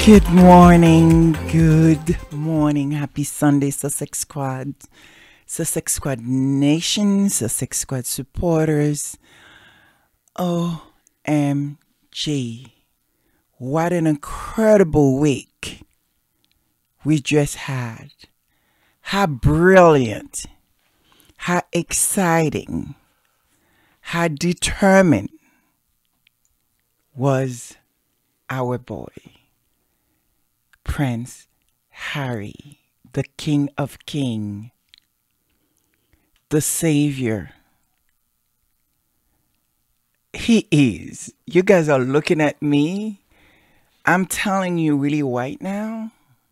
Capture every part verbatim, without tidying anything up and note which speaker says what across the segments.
Speaker 1: Good morning, good morning, happy Sunday, Sussex Squad, Sussex Squad Nation, Sussex Squad supporters. O M G, what an incredible week we just had. How brilliant, how exciting, how determined was our boy, Prince Harry, the King of Kings, the Savior. He is. You guys are looking at me. I'm telling you really right now,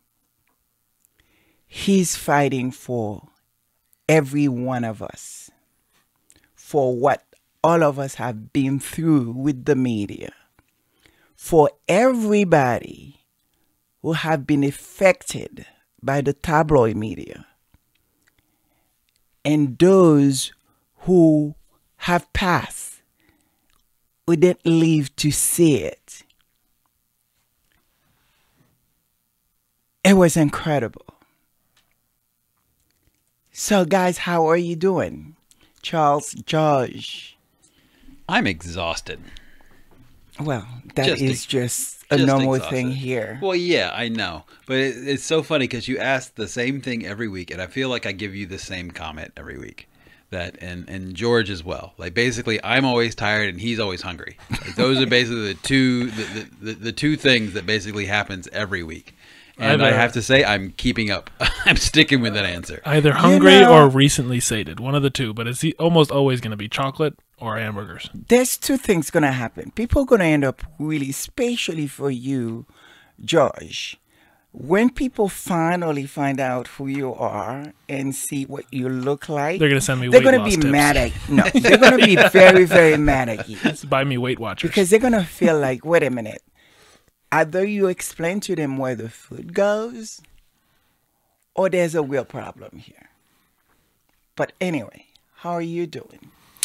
Speaker 1: he's fighting for every one of us, for what all of us have been through with the media, for everybody who have been affected by the tabloid media, and those who have passed, who didn't live to see it. It was incredible. So guys, how are you doing? Charles, George.
Speaker 2: I'm exhausted.
Speaker 1: Well, that
Speaker 2: just
Speaker 1: is just a
Speaker 2: just
Speaker 1: normal
Speaker 2: exhausted.
Speaker 1: thing here.
Speaker 2: Well, yeah, I know. But it, it's so funny because you ask the same thing every week, and I feel like I give you the same comment every week. That and, and George as well. Like, basically, I'm always tired and he's always hungry. Like, those are basically the two the, the, the, the two things that basically happens every week. And
Speaker 3: Either,
Speaker 2: I have to say, I'm keeping up. I'm sticking with that answer.
Speaker 3: Either hungry
Speaker 1: You know,
Speaker 3: or recently sated. One of the two. But it's almost always going to be chocolate or hamburgers.
Speaker 1: There's two things going to happen. People are going to end up really, especially for you, George. When people finally find out who you are and see what you look like,
Speaker 3: They're going to send me
Speaker 1: they're
Speaker 3: weight
Speaker 1: going
Speaker 3: loss
Speaker 1: to be
Speaker 3: tips.
Speaker 1: mad at no, they're going to be very, very mad at you.
Speaker 3: Just buy me Weight Watchers.
Speaker 1: Because they're going to feel like, wait a minute. Either you explain to them where the food goes, or there's a real problem here. But anyway, how are you doing?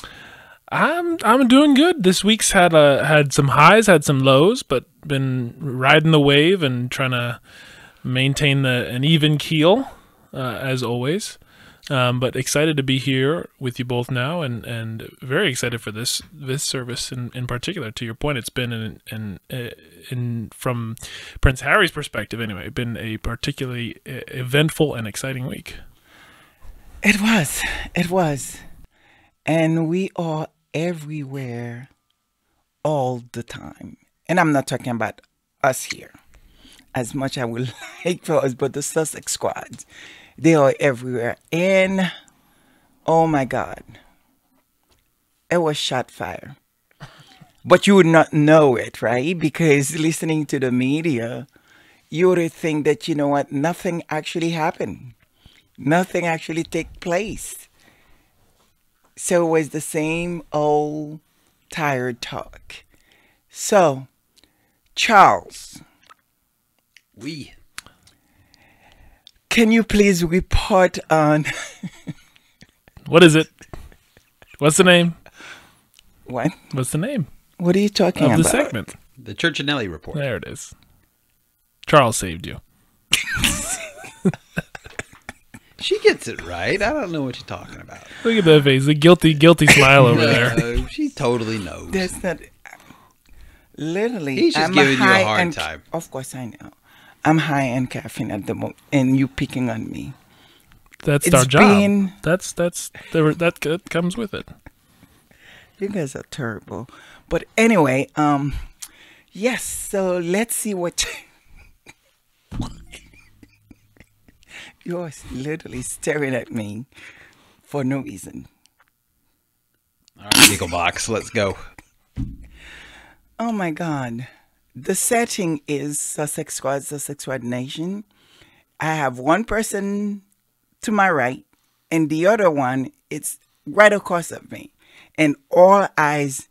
Speaker 3: I'm I'm doing good. This week's had uh, had some highs, had some lows, but been riding the wave and trying to maintain the, an even keel, uh, as always. Um, but excited to be here with you both now, and, and very excited for this this service in, in particular. To your point, it's been in, in, in from Prince Harry's perspective anyway, been a particularly eventful and exciting week.
Speaker 1: It was, it was, and we are everywhere, all the time. And I'm not talking about us here, as much I would like for us, but the Sussex squads. They are everywhere. And, oh my God, it was shot fire. But you would not know it, right? Because listening to the media, you would think that, you know what, nothing actually happened. Nothing actually took place. So it was the same old tired talk. So, Charles.
Speaker 2: We.
Speaker 1: Can you please report on...
Speaker 3: What is it? What's the name?
Speaker 1: What?
Speaker 3: What's the name?
Speaker 1: What are you talking
Speaker 3: of
Speaker 1: about?
Speaker 3: the segment?
Speaker 2: The Churchinelli Report.
Speaker 3: There it is. Charles saved you.
Speaker 2: She gets it right. I don't know what you're talking about.
Speaker 3: Look at that face. The guilty, guilty smile over there.
Speaker 2: No, she totally knows.
Speaker 1: That's not... Literally,
Speaker 2: He's just
Speaker 1: I'm
Speaker 2: giving you a
Speaker 1: high
Speaker 2: hard
Speaker 1: in-
Speaker 2: time.
Speaker 1: Of course, I know. I'm high in caffeine at the moment, and you picking on me.
Speaker 3: That's
Speaker 1: It's
Speaker 3: our job.
Speaker 1: been-
Speaker 3: That's that's the, that c- comes with it.
Speaker 1: You guys are terrible. But anyway, um, yes. So let's see what you're literally staring at me for no reason.
Speaker 2: All right, Eagle Box, let's go.
Speaker 1: Oh my God. The setting is Sussex Squad, Sussex Squad Nation. I have one person to my right, and the other one, it's right across of me. And all eyes...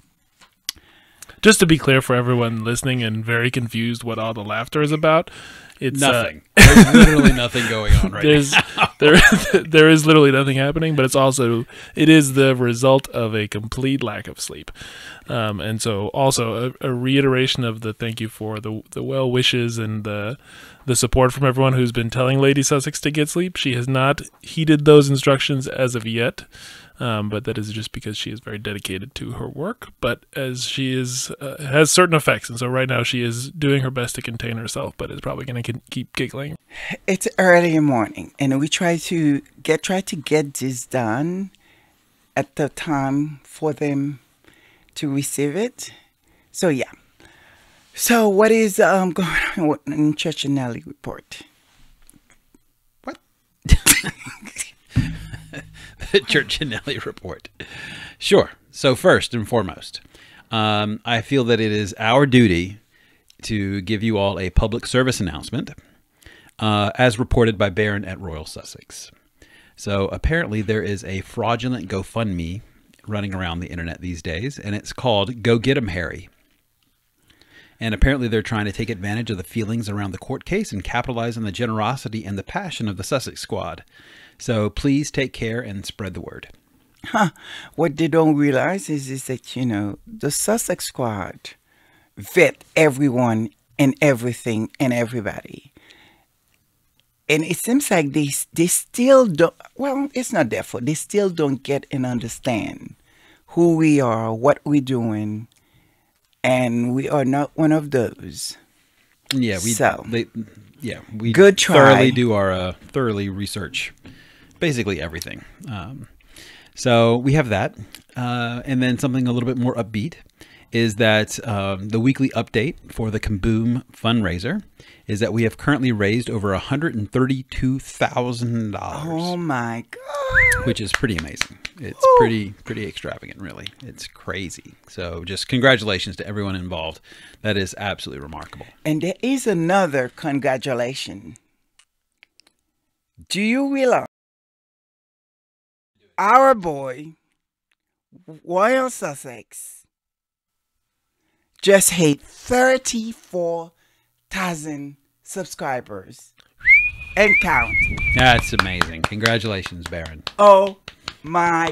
Speaker 3: Just to be clear for everyone listening and very confused what all the laughter is about, It's
Speaker 2: Nothing.
Speaker 3: Uh,
Speaker 2: There's literally nothing going on right
Speaker 3: there's,
Speaker 2: now.
Speaker 3: there, there is literally nothing happening, but it's also it is the result of a complete lack of sleep, um, and so also a, a reiteration of the thank you for the the well wishes and the the support from everyone who's been telling Lady Sussex to get sleep. She has not heeded those instructions as of yet. Um, but that is just because she is very dedicated to her work. But as she is uh, has certain effects, and so right now she is doing her best to contain herself, but is probably going to keep giggling.
Speaker 1: It's early morning, and we try to get try to get this done at the time for them to receive it. So yeah. So what is um going on in Church and Nelly report?
Speaker 2: What? The Church and Nelly report. Sure. So first and foremost, um, I feel that it is our duty to give you all a public service announcement, uh, as reported by Barron at Royal Sussex. So apparently there is a fraudulent GoFundMe running around the internet these days, and it's called Go Get 'em Harry. And apparently they're trying to take advantage of the feelings around the court case and capitalize on the generosity and the passion of the Sussex squad. So please take care and spread the word.
Speaker 1: Huh. What they don't realize is, is that, you know, the Sussex squad vet everyone and everything and everybody. And it seems like they, they still don't, well, it's not their fault. They still don't get and understand who we are, what we're doing. And we are not one of those.
Speaker 2: Yeah, we
Speaker 1: so,
Speaker 2: they, yeah we
Speaker 1: good try.
Speaker 2: thoroughly do our uh, thoroughly research basically everything. Um, so we have that, uh, and then something a little bit more upbeat is that um, the weekly update for the Kaboom fundraiser is that we have currently raised over one hundred thirty-two thousand dollars.
Speaker 1: Oh my God!
Speaker 2: Which is pretty amazing. It's Ooh. pretty pretty extravagant, really. It's crazy. So just congratulations to everyone involved. That is absolutely remarkable.
Speaker 1: And there is another congratulation. Do you realize our boy, Royal Sussex, just hit thirty-four thousand subscribers and count.
Speaker 2: That's amazing. Congratulations, Barron.
Speaker 1: Oh my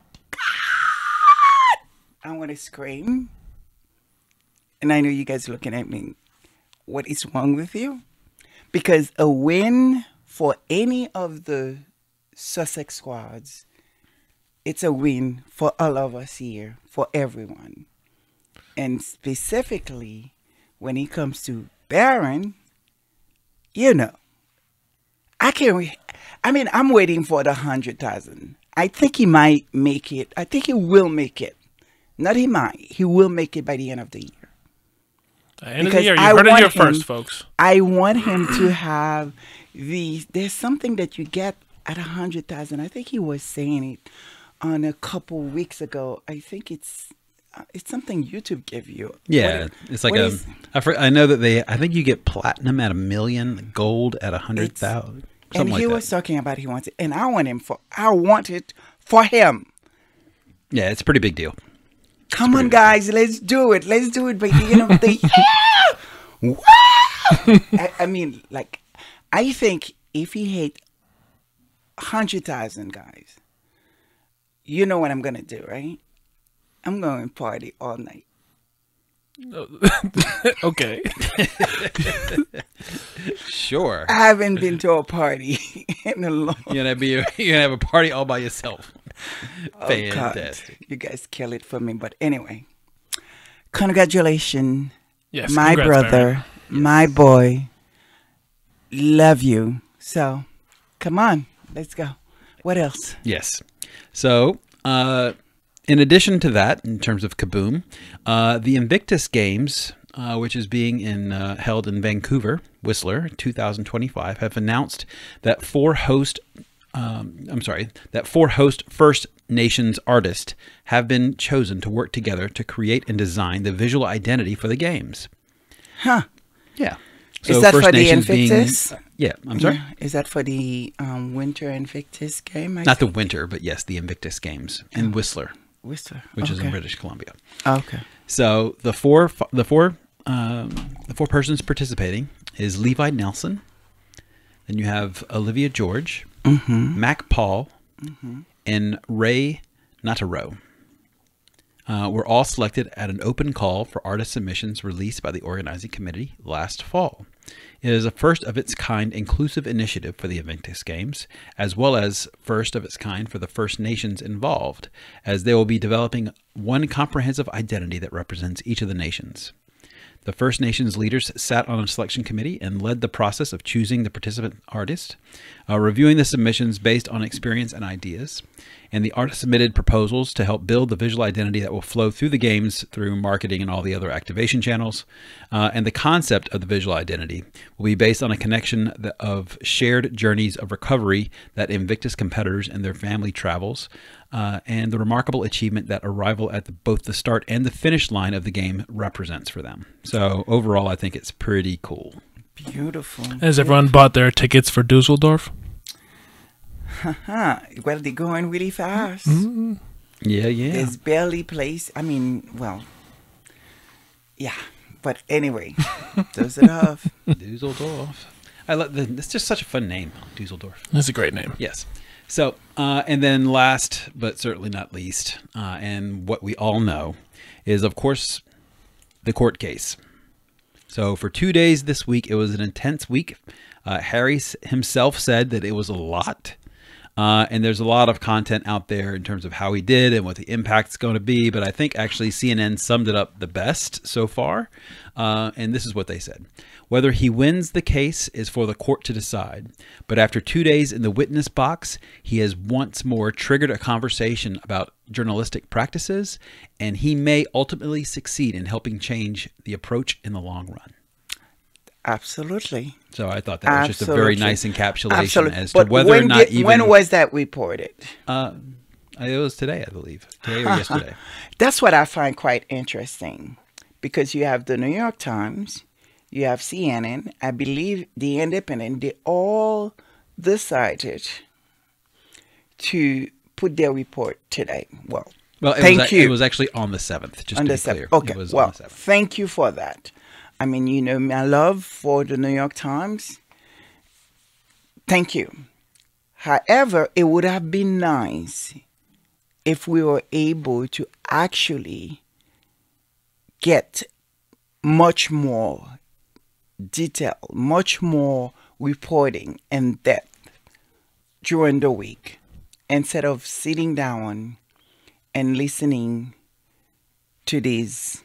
Speaker 1: God! I want to scream. And I know you guys are looking at me. What is wrong with you? Because a win for any of the Sussex squads, it's a win for all of us here, for everyone. And specifically, when it comes to Barron, you know, I can't, re- I mean, I'm waiting for the one hundred thousand. I think he might make it. I think he will make it. Not he might. He will make it by the end of the year.
Speaker 3: The end because of the year. You heard it here first, him, folks.
Speaker 1: I want him to have the, there's something that you get at one hundred thousand. I think he was saying it on a couple weeks ago. I think it's, uh, it's something YouTube give you.
Speaker 2: Yeah.
Speaker 1: What,
Speaker 2: it's like a, is, I, for, I know that they, I think you get platinum at a million, gold at a hundred thousand.
Speaker 1: And he
Speaker 2: like
Speaker 1: was talking about he wants it, and I want him for. I want it for him.
Speaker 2: Yeah, it's a pretty big deal.
Speaker 1: Come on, guys, deal. Let's do it. Let's do it by the end of the year. Wow! I, I mean, like, I think if he hit hundred thousand guys, you know what I'm gonna do, right? I'm going to party all night.
Speaker 3: Okay.
Speaker 2: Sure.
Speaker 1: I haven't been to a party in a long.
Speaker 2: You're gonna be. You're gonna have a party all by yourself.
Speaker 1: Oh,
Speaker 2: fantastic.
Speaker 1: God. You guys kill it for me, but anyway, congratulations,
Speaker 3: yes,
Speaker 1: my
Speaker 3: congrats,
Speaker 1: brother,
Speaker 3: yes.
Speaker 1: my boy. Love you. So, come on, let's go. What else?
Speaker 2: Yes. So, uh. in addition to that, in terms of Kaboom, uh, the Invictus Games, uh, which is being in uh, held in Vancouver, Whistler, two thousand twenty-five, have announced that four host, um, I'm sorry, that four host First Nations artists have been chosen to work together to create and design the visual identity for the games.
Speaker 1: Huh?
Speaker 2: Yeah.
Speaker 1: So is that First for Nations the Invictus?
Speaker 2: Being, uh, yeah, I'm sorry.
Speaker 1: Yeah. Is that for the um, Winter Invictus game? I
Speaker 2: Not
Speaker 1: think?
Speaker 2: the Winter, but yes, the Invictus Games in Whistler.
Speaker 1: Whistler,
Speaker 2: which
Speaker 1: okay.
Speaker 2: is in British Columbia.
Speaker 1: Okay.
Speaker 2: So the four, the four, um, the four persons participating is Levi Nelson. Then you have Olivia George,
Speaker 1: Mm-hmm.
Speaker 2: Mac Paul,
Speaker 1: Mm-hmm.
Speaker 2: and Ray Nataro. Uh, were all selected at an open call for artist submissions released by the organizing committee last fall. It is a first of its kind inclusive initiative for the Invictus Games, as well as first of its kind for the First Nations involved, as they will be developing one comprehensive identity that represents each of the nations. The First Nations leaders sat on a selection committee and led the process of choosing the participant artist, uh, reviewing the submissions based on experience and ideas, and the artist submitted proposals to help build the visual identity that will flow through the games through marketing and all the other activation channels. Uh, and the concept of the visual identity will be based on a connection that, of shared journeys of recovery that Invictus competitors and their family travels, uh, and the remarkable achievement that arrival at the, both the start and the finish line of the game represents for them. So overall, I think it's pretty cool.
Speaker 1: Beautiful.
Speaker 3: Has everyone bought their tickets for Dusseldorf?
Speaker 1: Haha. Well, they're going really fast.
Speaker 3: Mm-hmm.
Speaker 2: Yeah, yeah.
Speaker 1: There's barely place. I mean, well, yeah. But anyway, Dusseldorf.
Speaker 2: Dusseldorf. I love the, it's just such a fun name, Dusseldorf.
Speaker 3: That's a great name.
Speaker 2: Yes. So, uh, and then last, but certainly not least, uh, and what we all know is, of course, the court case. So for two days this week, it was an intense week. Uh, Harry himself said that it was a lot. Uh, and there's a lot of content out there in terms of how he did and what the impact's going to be. But I think actually C N N summed it up the best so far. Uh, and this is what they said. Whether he wins the case is for the court to decide. But after two days in the witness box, he has once more triggered a conversation about journalistic practices. And he may ultimately succeed in helping change the approach in the long run.
Speaker 1: Absolutely.
Speaker 2: So I thought that was
Speaker 1: Absolutely.
Speaker 2: just a very nice encapsulation
Speaker 1: Absolutely.
Speaker 2: as to
Speaker 1: But
Speaker 2: whether
Speaker 1: when
Speaker 2: or not
Speaker 1: did-
Speaker 2: even...
Speaker 1: when was that reported?
Speaker 2: Uh, it was today, I believe. Today or yesterday.
Speaker 1: That's what I find quite interesting, because you have the New York Times, you have C N N, I believe the Independent, they all decided to put their report today. Well,
Speaker 2: Well, it
Speaker 1: thank
Speaker 2: was,
Speaker 1: you.
Speaker 2: It was actually on the seventh, just
Speaker 1: on
Speaker 2: to
Speaker 1: the
Speaker 2: be
Speaker 1: seventh.
Speaker 2: clear.
Speaker 1: Okay,
Speaker 2: It was
Speaker 1: well,
Speaker 2: on the seventh.
Speaker 1: thank you for that. I mean, you know, my love for the New York Times. Thank you. However, it would have been nice if we were able to actually get much more detail, much more reporting in depth during the week, instead of sitting down and listening to these,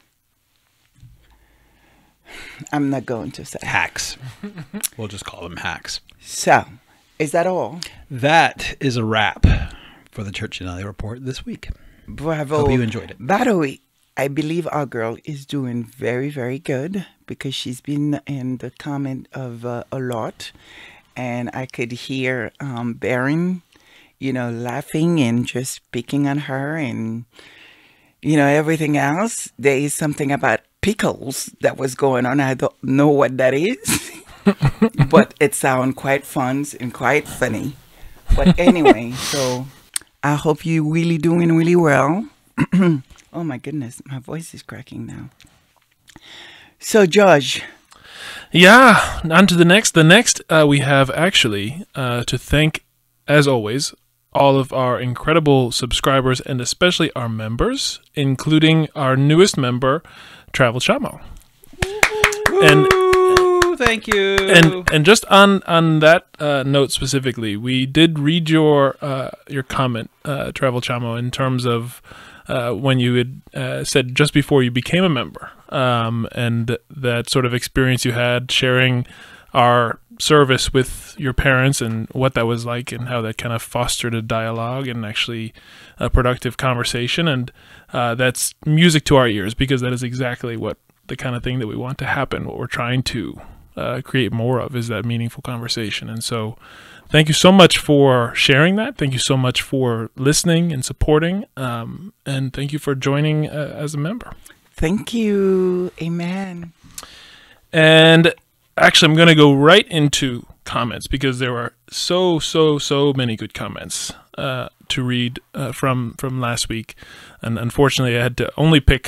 Speaker 1: I'm not going to say.
Speaker 2: Hacks. We'll just call them hacks.
Speaker 1: So, is that all?
Speaker 2: That is a wrap for the Church Janelle Report this week.
Speaker 1: Bravo.
Speaker 2: Hope you enjoyed it.
Speaker 1: By the way, I believe our girl is doing very, very good, because she's been in the comment of uh, a lot. And I could hear um, Baron, you know, laughing and just picking on her and, you know, everything else. There is something about pickles that was going on. I don't know what that is, but it sounds quite fun and quite funny. But anyway, so I hope you're really doing really well. Oh my goodness, my voice is cracking now. So, George.
Speaker 3: Yeah, on to the next. The next uh, we have actually uh, to thank, as always, all of our incredible subscribers and especially our members, including our newest member, Travel Chamo. And
Speaker 2: Ooh, thank you.
Speaker 3: and and just on on that uh, note specifically, we did read your uh, your comment, uh, Travel Chamo, in terms of uh, when you had uh, said just before you became a member, um, and that sort of experience you had sharing our service with your parents and what that was like and how that kind of fostered a dialogue and actually a productive conversation. And uh, that's music to our ears, because that is exactly what the kind of thing that we want to happen. What we're trying to uh, create more of is that meaningful conversation. And so thank you so much for sharing that. Thank you so much for listening and supporting. Um, and thank you for joining uh, as a member.
Speaker 1: Thank you. Amen.
Speaker 3: And actually, I'm going to go right into comments, because there were so, so, so many good comments uh, to read uh, from from last week. And unfortunately, I had to only pick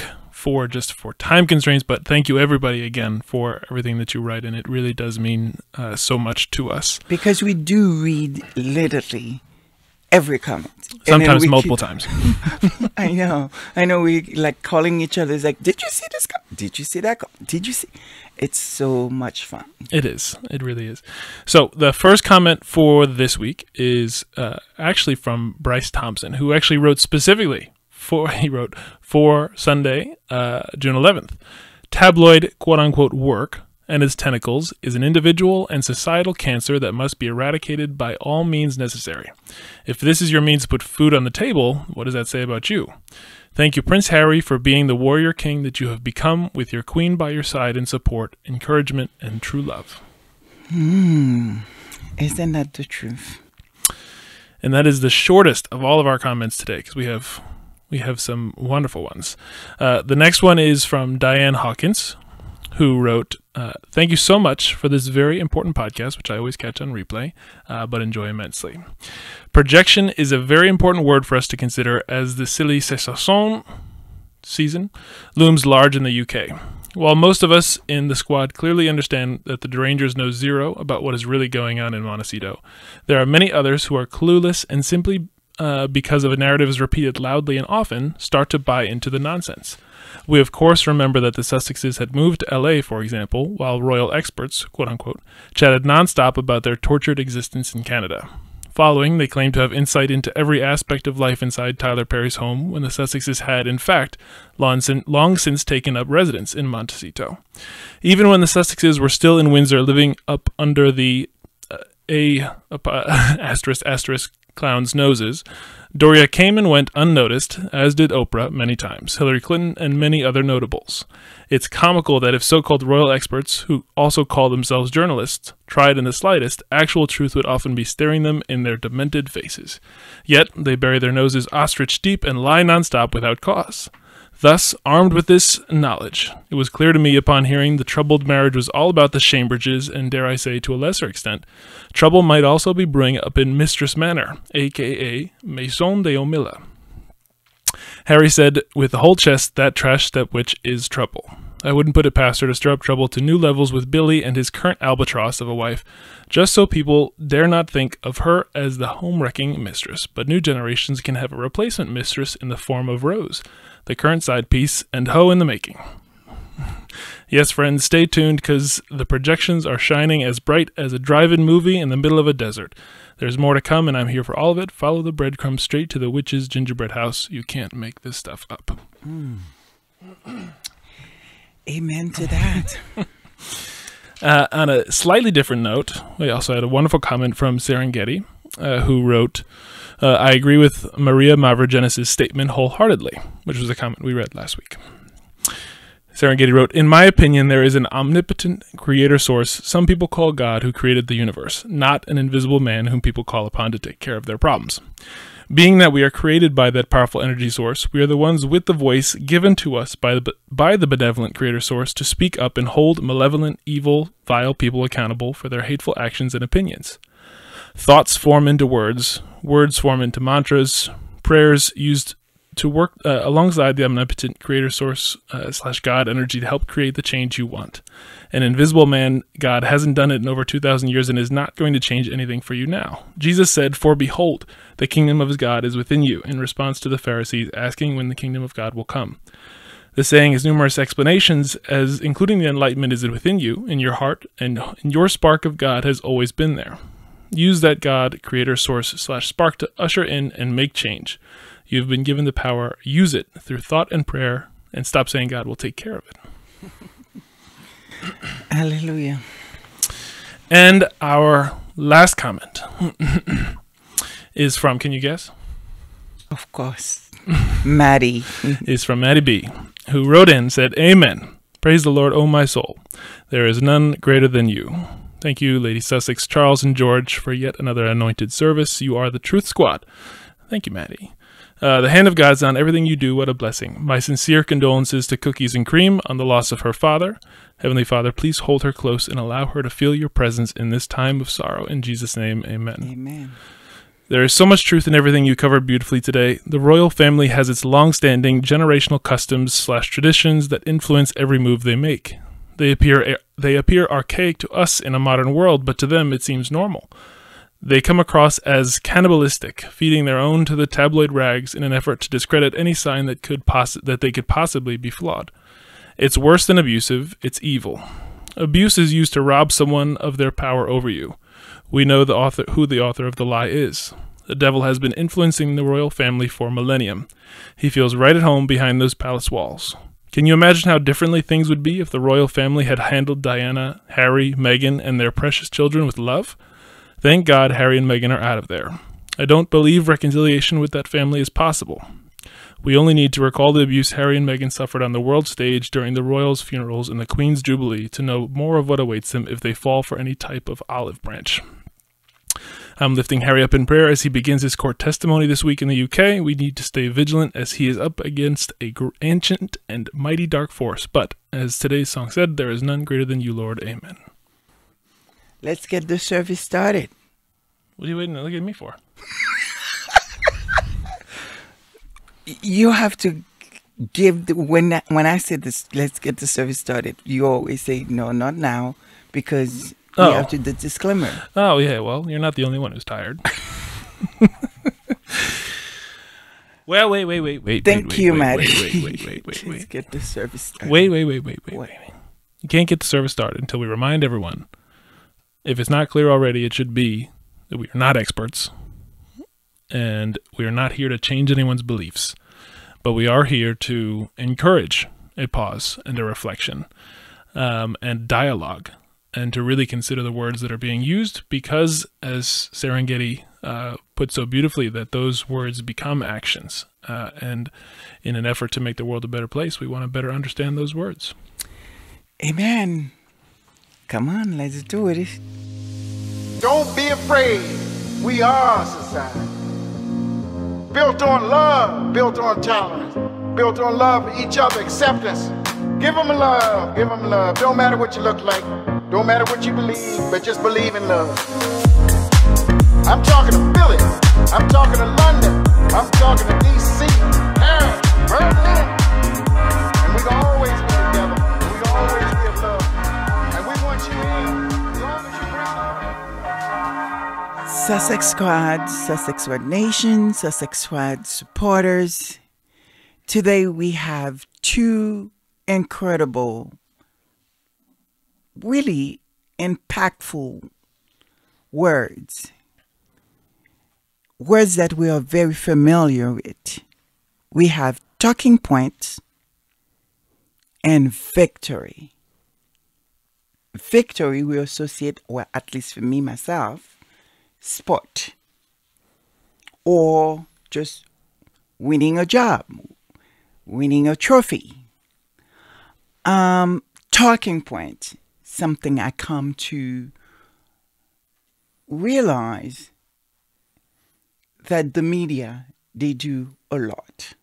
Speaker 3: four just for time constraints, but thank you everybody again for everything that you write, and it really does mean uh, so much to us.
Speaker 1: Because we do read literally every comment.
Speaker 3: Sometimes
Speaker 1: we
Speaker 3: multiple
Speaker 1: keep-
Speaker 3: times.
Speaker 1: I know. I know we like calling each other. It's like, did you see this? Co- did you see that? Co- did you see? It's so much fun.
Speaker 3: It is. It really is. So the first comment for this week is uh, actually from Bryce Thompson, who actually wrote specifically for, he wrote, for Sunday, uh, June eleventh. Tabloid, quote-unquote, work and its tentacles is an individual and societal cancer that must be eradicated by all means necessary. If this is your means to put food on the table, what does that say about you? Thank you, Prince Harry, for being the warrior king that you have become with your queen by your side in support, encouragement, and true love.
Speaker 1: Hmm. Isn't that the truth?
Speaker 3: And that is the shortest of all of our comments today, because we have we have some wonderful ones. Uh, the next one is from Diane Hawkins, who wrote, uh, thank you so much for this very important podcast, which I always catch on replay, uh, but enjoy immensely. Projection is a very important word for us to consider as the silly saison season looms large in the U K. While most of us in the squad clearly understand that the derangers know zero about what is really going on in Montecito, there are many others who are clueless and simply uh, because of a narrative is repeated loudly and often, start to buy into the nonsense. We, of course, remember that the Sussexes had moved to L A, for example, while royal experts, quote-unquote, chatted nonstop about their tortured existence in Canada. Following, they claimed to have insight into every aspect of life inside Tyler Perry's home when the Sussexes had, in fact, long, sin- long since taken up residence in Montecito. Even when the Sussexes were still in Windsor living up under the uh, A uh, asterisk asterisk clowns' noses, Doria came and went unnoticed, as did Oprah many times, Hillary Clinton, and many other notables. It's comical that if so-called royal experts, who also call themselves journalists, tried in the slightest, actual truth would often be staring them in their demented faces. Yet, they bury their noses ostrich deep and lie nonstop without cause. Thus, armed with this knowledge, it was clear to me upon hearing the troubled marriage was all about the Shambridges, and dare I say, to a lesser extent, trouble might also be brewing up in Mistress Manor, aka Maison de Omilla. Harry said with the whole chest that trash step witch is trouble. I wouldn't put it past her to stir up trouble to new levels with Billy and his current albatross of a wife, just so people dare not think of her as the home-wrecking mistress, but new generations can have a replacement mistress in the form of Rose, the current side piece, and Ho in the making. Yes, friends, stay tuned, because the projections are shining as bright as a drive-in movie in the middle of a desert. There's more to come, and I'm here for all of it. Follow the breadcrumbs straight to the witch's gingerbread house. You can't make this stuff up.
Speaker 1: Mm. Amen to that.
Speaker 3: uh, on a slightly different note, we also had a wonderful comment from Serengeti, uh, who wrote, uh, I agree with Maria Mavrogenis' statement wholeheartedly, which was a comment we read last week. Serengeti wrote, in my opinion, there is an omnipotent creator source some people call God who created the universe, not an invisible man whom people call upon to take care of their problems. Being that we are created by that powerful energy source, we are the ones with the voice given to us by the, by the benevolent creator source to speak up and hold malevolent, evil, vile people accountable for their hateful actions and opinions. Thoughts form into words, words form into mantras, prayers used to work uh, alongside the omnipotent creator source uh, slash God energy to help create the change you want. An invisible man, God, hasn't done it in over two thousand years and is not going to change anything for you now. Jesus said, for behold, the kingdom of God is within you, in response to the Pharisees asking when the kingdom of God will come. The saying has numerous explanations, as including the enlightenment is within you, in your heart, and your spark of God has always been there. Use that God, creator source slash spark to usher in and make change. You've been given the power. Use it through thought and prayer, and stop saying God will take care of it.
Speaker 1: Hallelujah.
Speaker 3: And our last comment is from, can you guess?
Speaker 1: Of course. Maddie.
Speaker 3: Is from Maddie B, who wrote in and said, Amen. Praise the Lord, O my soul. There is none greater than you. Thank you, Lady Sussex, Charles, and George, for yet another anointed service. You are the Truth Squad. Thank you, Maddie. Uh, the hand of God's on everything you do. What a blessing. My sincere condolences to Cookies and Cream on the loss of her father. Heavenly Father, please hold her close and allow her to feel your presence in this time of sorrow. In Jesus' name, amen.
Speaker 1: Amen.
Speaker 3: There is so much truth in everything you covered beautifully today. The royal family has its long-standing generational customs slash traditions that influence every move they make. They appear they appear archaic to us in a modern world, but to them it seems normal. They come across as cannibalistic, feeding their own to the tabloid rags in an effort to discredit any sign that could poss- that they could possibly be flawed. It's worse than abusive, it's evil. Abuse is used to rob someone of their power over you. We know the author, who the author of the lie is. The devil has been influencing the royal family for millennium. He feels right at home behind those palace walls. Can you imagine how differently things would be if the royal family had handled Diana, Harry, Meghan, and their precious children with love? Thank God Harry and Meghan are out of there. I don't believe reconciliation with that family is possible. We only need to recall the abuse Harry and Meghan suffered on the world stage during the royals' funerals and the Queen's Jubilee to know more of what awaits them if they fall for any type of olive branch. I'm lifting Harry up in prayer as he begins his court testimony this week in the U K. We need to stay vigilant as he is up against a gr- ancient and mighty dark force. But, as today's song said, there is none greater than you, Lord. Amen.
Speaker 1: Let's get the service started.
Speaker 3: What are you waiting to look at me for?
Speaker 1: You have to give the, when when I said this, let's get the service started. You always say no, not now, because
Speaker 3: Oh.
Speaker 1: you have to the disclaimer.
Speaker 3: Oh, yeah, well, you're not the only one who's tired. Well, wait, wait, wait, wait.
Speaker 1: Thank
Speaker 3: wait,
Speaker 1: you,
Speaker 3: wait,
Speaker 1: Maddie.
Speaker 3: Wait, wait, wait, wait, wait,
Speaker 1: Let's
Speaker 3: wait.
Speaker 1: get the service started.
Speaker 3: Wait, wait, wait, wait, wait,
Speaker 1: What?
Speaker 3: wait. You can't get the service started until we remind everyone. If it's not clear already, it should be that we are not experts, and we are not here to change anyone's beliefs, but we are here to encourage a pause and a reflection, um, and dialogue, and to really consider the words that are being used, because, as Serengeti uh, put so beautifully, that those words become actions. Uh, and in an effort to make the world a better place, we want to better understand those words.
Speaker 1: Amen. Come on, let's do it.
Speaker 4: Don't be afraid. We are a society. Built on love, built on tolerance, built on love for each other, acceptance. Give them love, give them love. Don't matter what you look like, don't matter what you believe, but just believe in love. I'm talking to Philly, I'm talking to London, I'm talking to D C, Paris, Berlin. And we can always be together, we can always give love. And we want you in, as long as you bring love.
Speaker 1: Sussex Squad, Sussex Squad Nation, Sussex Squad supporters. Today we have two incredible, really impactful words. Words that we are very familiar with. We have talking points and victory. Victory we associate, well, at least for me, myself, sport. Or just winning a job, winning a trophy. Um, talking point, something I come to realize that the media, they do a lot.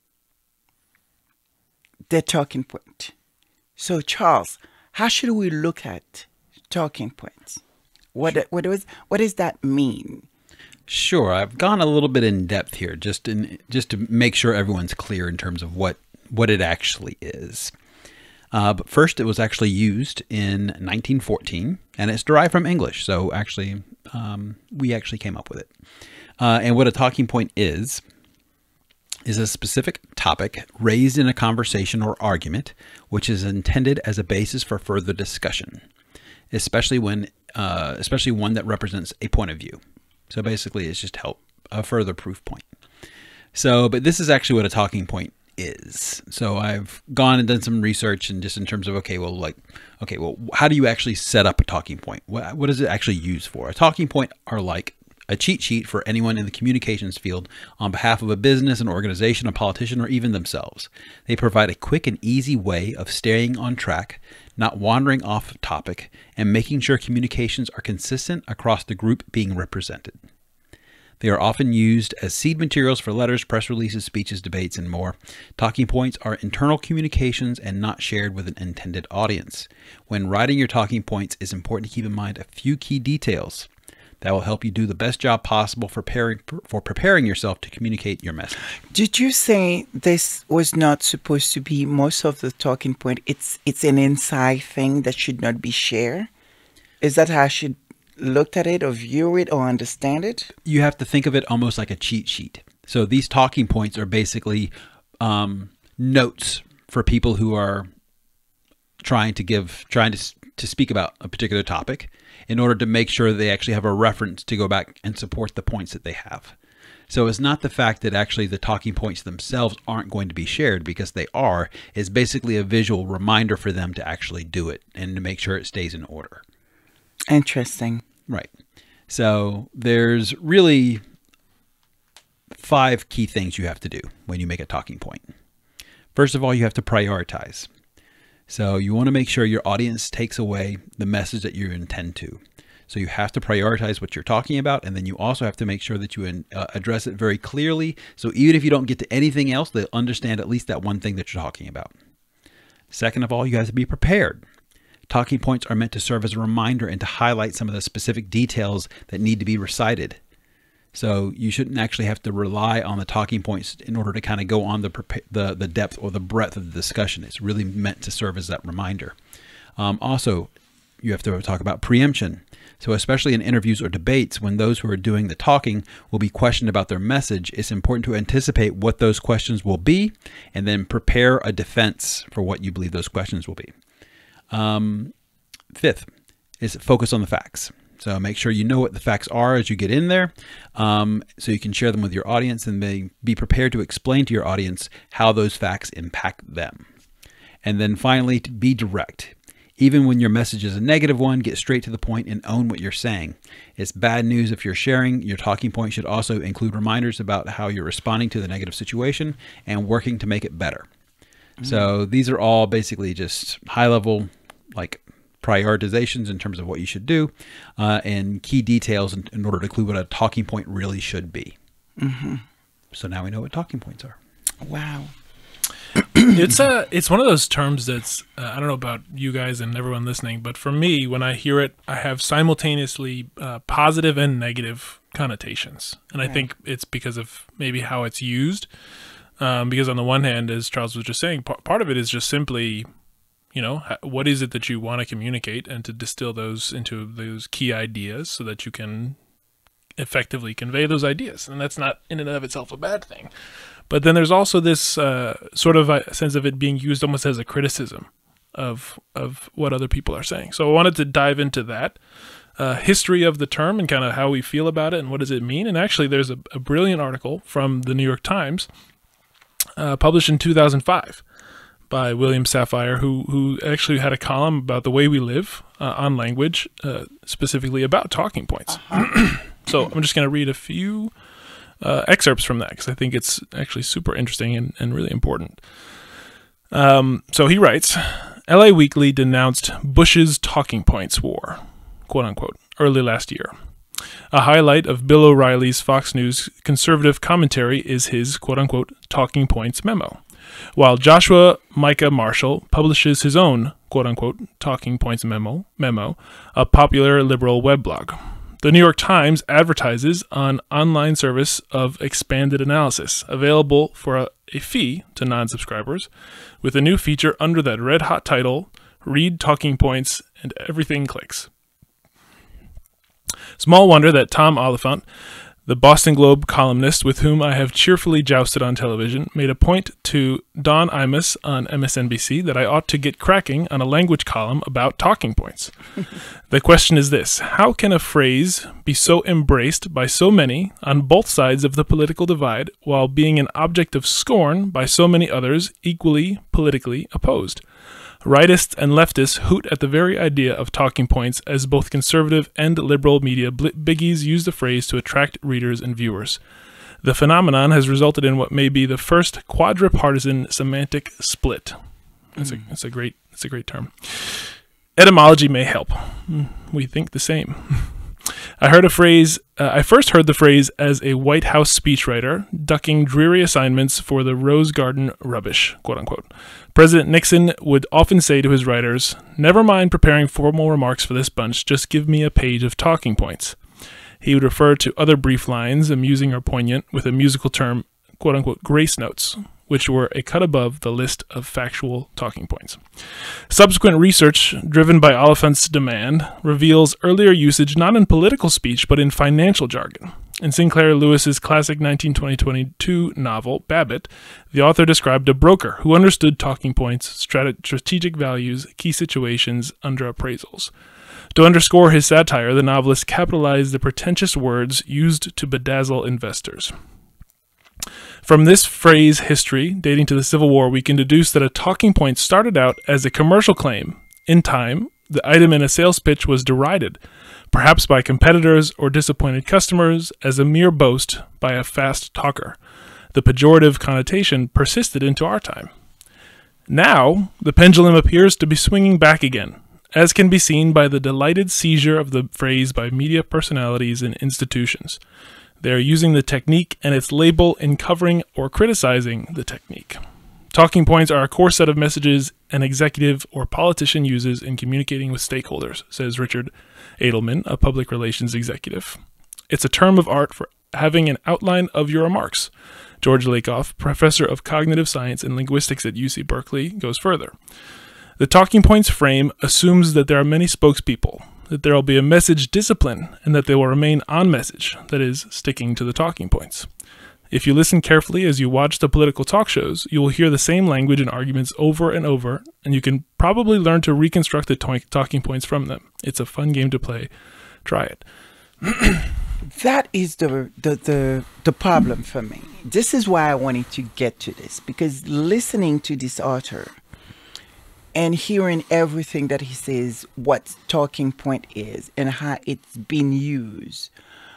Speaker 1: Their talking point. So, Charles, how should we look at talking points? What what does what does that mean?
Speaker 2: Sure, I've gone a little bit in depth here, just in just to make sure everyone's clear in terms of what what it actually is. Uh, but first, it was actually used in nineteen fourteen, and it's derived from English. So actually, um, we actually came up with it. Uh, and what a talking point is, is a specific topic raised in a conversation or argument, which is intended as a basis for further discussion, especially when, uh, especially one that represents a point of view. So basically, it's just help a further proof point. So, but this is actually what a talking point is. So I've gone and done some research, and just in terms of, okay, well, like, okay, well, how do you actually set up a talking point? What, what is it actually used for? A talking point are like a cheat sheet for anyone in the communications field on behalf of a business, an organization, a politician, or even themselves. They provide a quick and easy way of staying on track, not wandering off topic, and making sure communications are consistent across the group being represented. They are often used as seed materials for letters, press releases, speeches, debates, and more. Talking points are internal communications and not shared with an intended audience. When writing your talking points, it's important to keep in mind a few key details. that will help you do the best job possible for preparing, for preparing yourself to communicate your message.
Speaker 1: Did you say this was not supposed to be most of the talking point? It's it's an inside thing that should not be shared? Is that how I should look at it or view it or understand it?
Speaker 2: You have to think of it almost like a cheat sheet. So these talking points are basically um, notes for people who are trying to give, trying to, to speak about a particular topic in order to make sure they actually have a reference to go back and support the points that they have. So it's not the fact that actually the talking points themselves aren't going to be shared, because they are. It's basically a visual reminder for them to actually do it and to make sure it stays in order.
Speaker 1: Interesting.
Speaker 2: Right. So there's really five key things you have to do when you make a talking point. First of all, you have to prioritize. So you want to make sure your audience takes away the message that you intend to. So you have to prioritize what you're talking about, and then you also have to make sure that you uh, address it very clearly. So even if you don't get to anything else, they'll understand at least that one thing that you're talking about. Second of all, you have to be prepared. Talking points are meant to serve as a reminder and to highlight some of the specific details that need to be recited. So you shouldn't actually have to rely on the talking points in order to kind of go on the the, the depth or the breadth of the discussion. It's really meant to serve as that reminder. Um, also, you have to talk about preemption. So especially in interviews or debates, when those who are doing the talking will be questioned about their message, it's important to anticipate what those questions will be and then prepare a defense for what you believe those questions will be. Um, fifth is focus on the facts. So make sure you know what the facts are as you get in there, um, so you can share them with your audience, and be, be prepared to explain to your audience how those facts impact them. And then finally, to be direct. Even when your message is a negative one, get straight to the point and own what you're saying. It's bad news if you're sharing. Your talking point should also include reminders about how you're responding to the negative situation and working to make it better. Mm-hmm. So these are all basically just high level, like, prioritizations in terms of what you should do, uh, and key details in, in order to include what a talking point really should be.
Speaker 1: Mm-hmm.
Speaker 2: So now we know what talking points are.
Speaker 1: Wow.
Speaker 3: It's a it's one of those terms that's uh, I don't know about you guys and everyone listening, but for me, when I hear it, I have simultaneously uh, positive and negative connotations, and
Speaker 1: right.
Speaker 3: I think it's because of maybe how it's used. Um, because on the one hand, as Charles was just saying, p- part of it is just simply, you know, what is it that you want to communicate, and to distill those into those key ideas so that you can effectively convey those ideas. And that's not in and of itself a bad thing. But then there's also this uh, sort of a sense of it being used almost as a criticism of of what other people are saying. So I wanted to dive into that uh, history of the term and kind of how we feel about it and what does it mean. And actually, there's a, a brilliant article from the New York Times uh, published in two thousand five by William Safire, who who actually had a column about the way we live uh, on language, uh, specifically about talking points. Uh-huh. So I'm just going to read a few uh, excerpts from that because I think it's actually super interesting and, and really important. Um, so he writes, L A Weekly denounced Bush's talking points war, quote unquote, early last year. A highlight of Bill O'Reilly's Fox News conservative commentary is his, quote unquote, talking points memo, while Joshua Micah Marshall publishes his own, quote unquote, talking points memo, memo, a popular liberal weblog. The New York Times advertises an online service of expanded analysis, available for a, a fee to non-subscribers, with a new feature under that red-hot title, Read Talking Points and Everything Clicks. Small wonder that Tom Oliphant, the Boston Globe columnist with whom I have cheerfully jousted on television, made a point to Don Imus on M S N B C that I ought to get cracking on a language column about talking points. The question is this: how can a phrase be so embraced by so many on both sides of the political divide while being an object of scorn by so many others equally politically opposed? Rightists and leftists hoot at the very idea of talking points as both conservative and liberal media biggies use the phrase to attract readers and viewers. The phenomenon has resulted in what may be the first quadripartisan semantic split. That's, mm. a, that's a great that's a great term. Etymology may help. We think the same. I heard a phrase, uh, I first heard the phrase as a White House speechwriter ducking dreary assignments for the Rose Garden rubbish, quote unquote. President Nixon would often say to his writers, never mind preparing formal remarks for this bunch, just give me a page of talking points. He would refer to other brief lines, amusing or poignant, with a musical term, quote-unquote, grace notes, which were a cut above the list of factual talking points. Subsequent research, driven by Oliphant's demand, reveals earlier usage not in political speech, but in financial jargon. In Sinclair Lewis's classic nineteen twenty-two novel, Babbitt, the author described a broker who understood talking points, strat- strategic values, key situations, under appraisals. To underscore his satire, the novelist capitalized the pretentious words used to bedazzle investors. From this phrase history, dating to the Civil War, we can deduce that a talking point started out as a commercial claim. In time, the item in a sales pitch was derided, perhaps by competitors or disappointed customers, as a mere boast by a fast talker. The pejorative connotation persisted into our time. Now, the pendulum appears to be swinging back again, as can be seen by the delighted seizure of the phrase by media personalities and institutions. They are using the technique and its label in covering or criticizing the technique. Talking points are a core set of messages an executive or politician uses in communicating with stakeholders, says Richard Edelman, a public relations executive. It's a term of art for having an outline of your remarks. George Lakoff, professor of cognitive science and linguistics at U C Berkeley, goes further. The talking points frame assumes that there are many spokespeople, that there will be a message discipline, and that they will remain on message, that is, sticking to the talking points. If you listen carefully as you watch the political talk shows, you will hear the same language and arguments over and over, and you can probably learn to reconstruct the to- talking points from them. It's a fun game to play. Try it.
Speaker 1: That is the, the the the problem for me. This is why I wanted to get to this, because listening to this author and hearing everything that he says, what talking point is and how it's been used.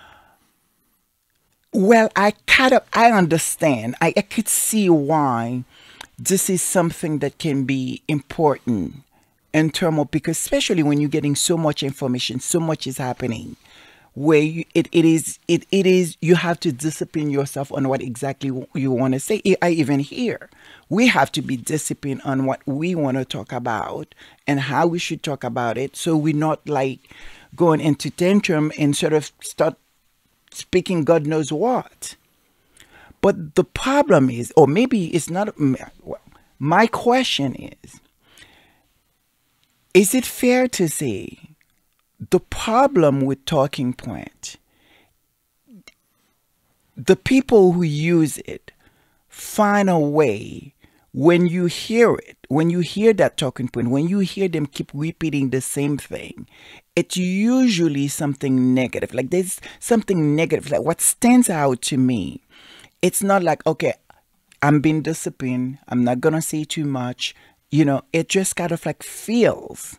Speaker 1: Well, I kind of, I understand. I, I could see why this is something that can be important in terms of, because especially when you're getting so much information, so much is happening, where you, it, it is, it, it is, you have to discipline yourself on what exactly you want to say. I even hear. We have to be disciplined on what we want to talk about and how we should talk about it, so we're not like going into tantrum and sort of start speaking God knows what. But the problem is, or maybe it's not, my question is, is it fair to say the problem with talking point, the people who use it find a way, when you hear it, when you hear that talking point, when you hear them keep repeating the same thing, it's usually something negative. Like there's something negative. Like what stands out to me, it's not like, okay, I'm being disciplined, I'm not going to say too much. You know, it just kind of like feels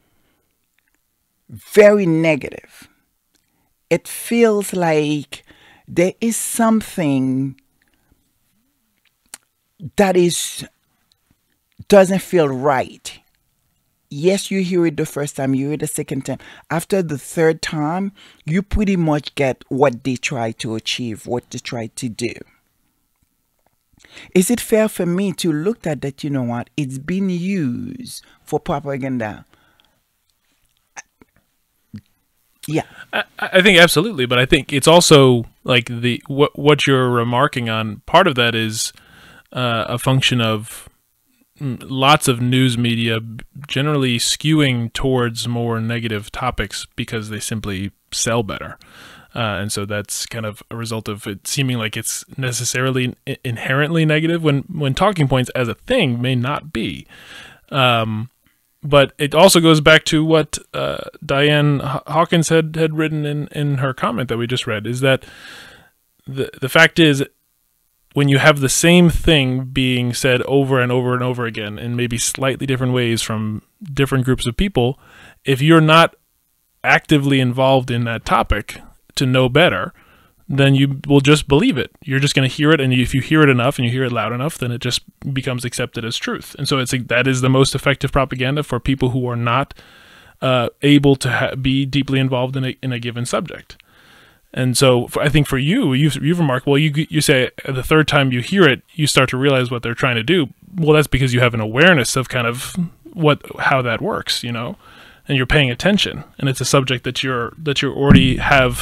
Speaker 1: very negative. It feels like there is something that is doesn't feel right. Yes, you hear it the first time, you hear it the second time. After the third time, you pretty much get what they try to achieve, what they try to do. Is it fair for me to look at that, you know what, it's been used for propaganda? Yeah.
Speaker 3: I, I think absolutely, but I think it's also like the what what you're remarking on, part of that is uh, a function of lots of news media generally skewing towards more negative topics because they simply sell better. Uh, and so that's kind of a result of it seeming like it's necessarily inherently negative when, when talking points as a thing may not be. Um, but it also goes back to what uh, Diane Hawkins had, had written in, in her comment that we just read, is that the the fact is, when you have the same thing being said over and over and over again in maybe slightly different ways from different groups of people, if you're not actively involved in that topic to know better, then you will just believe it. You're just going to hear it, and if you hear it enough and you hear it loud enough, then it just becomes accepted as truth. And so it's like, that is the most effective propaganda for people who are not uh, able to ha- be deeply involved in a, in a given subject. And so for, I think for you, you've, you've remarked, well, you you say the third time you hear it, you start to realize what they're trying to do. Well, that's because you have an awareness of kind of what how that works, you know, and you're paying attention. And it's a subject that you're that you already have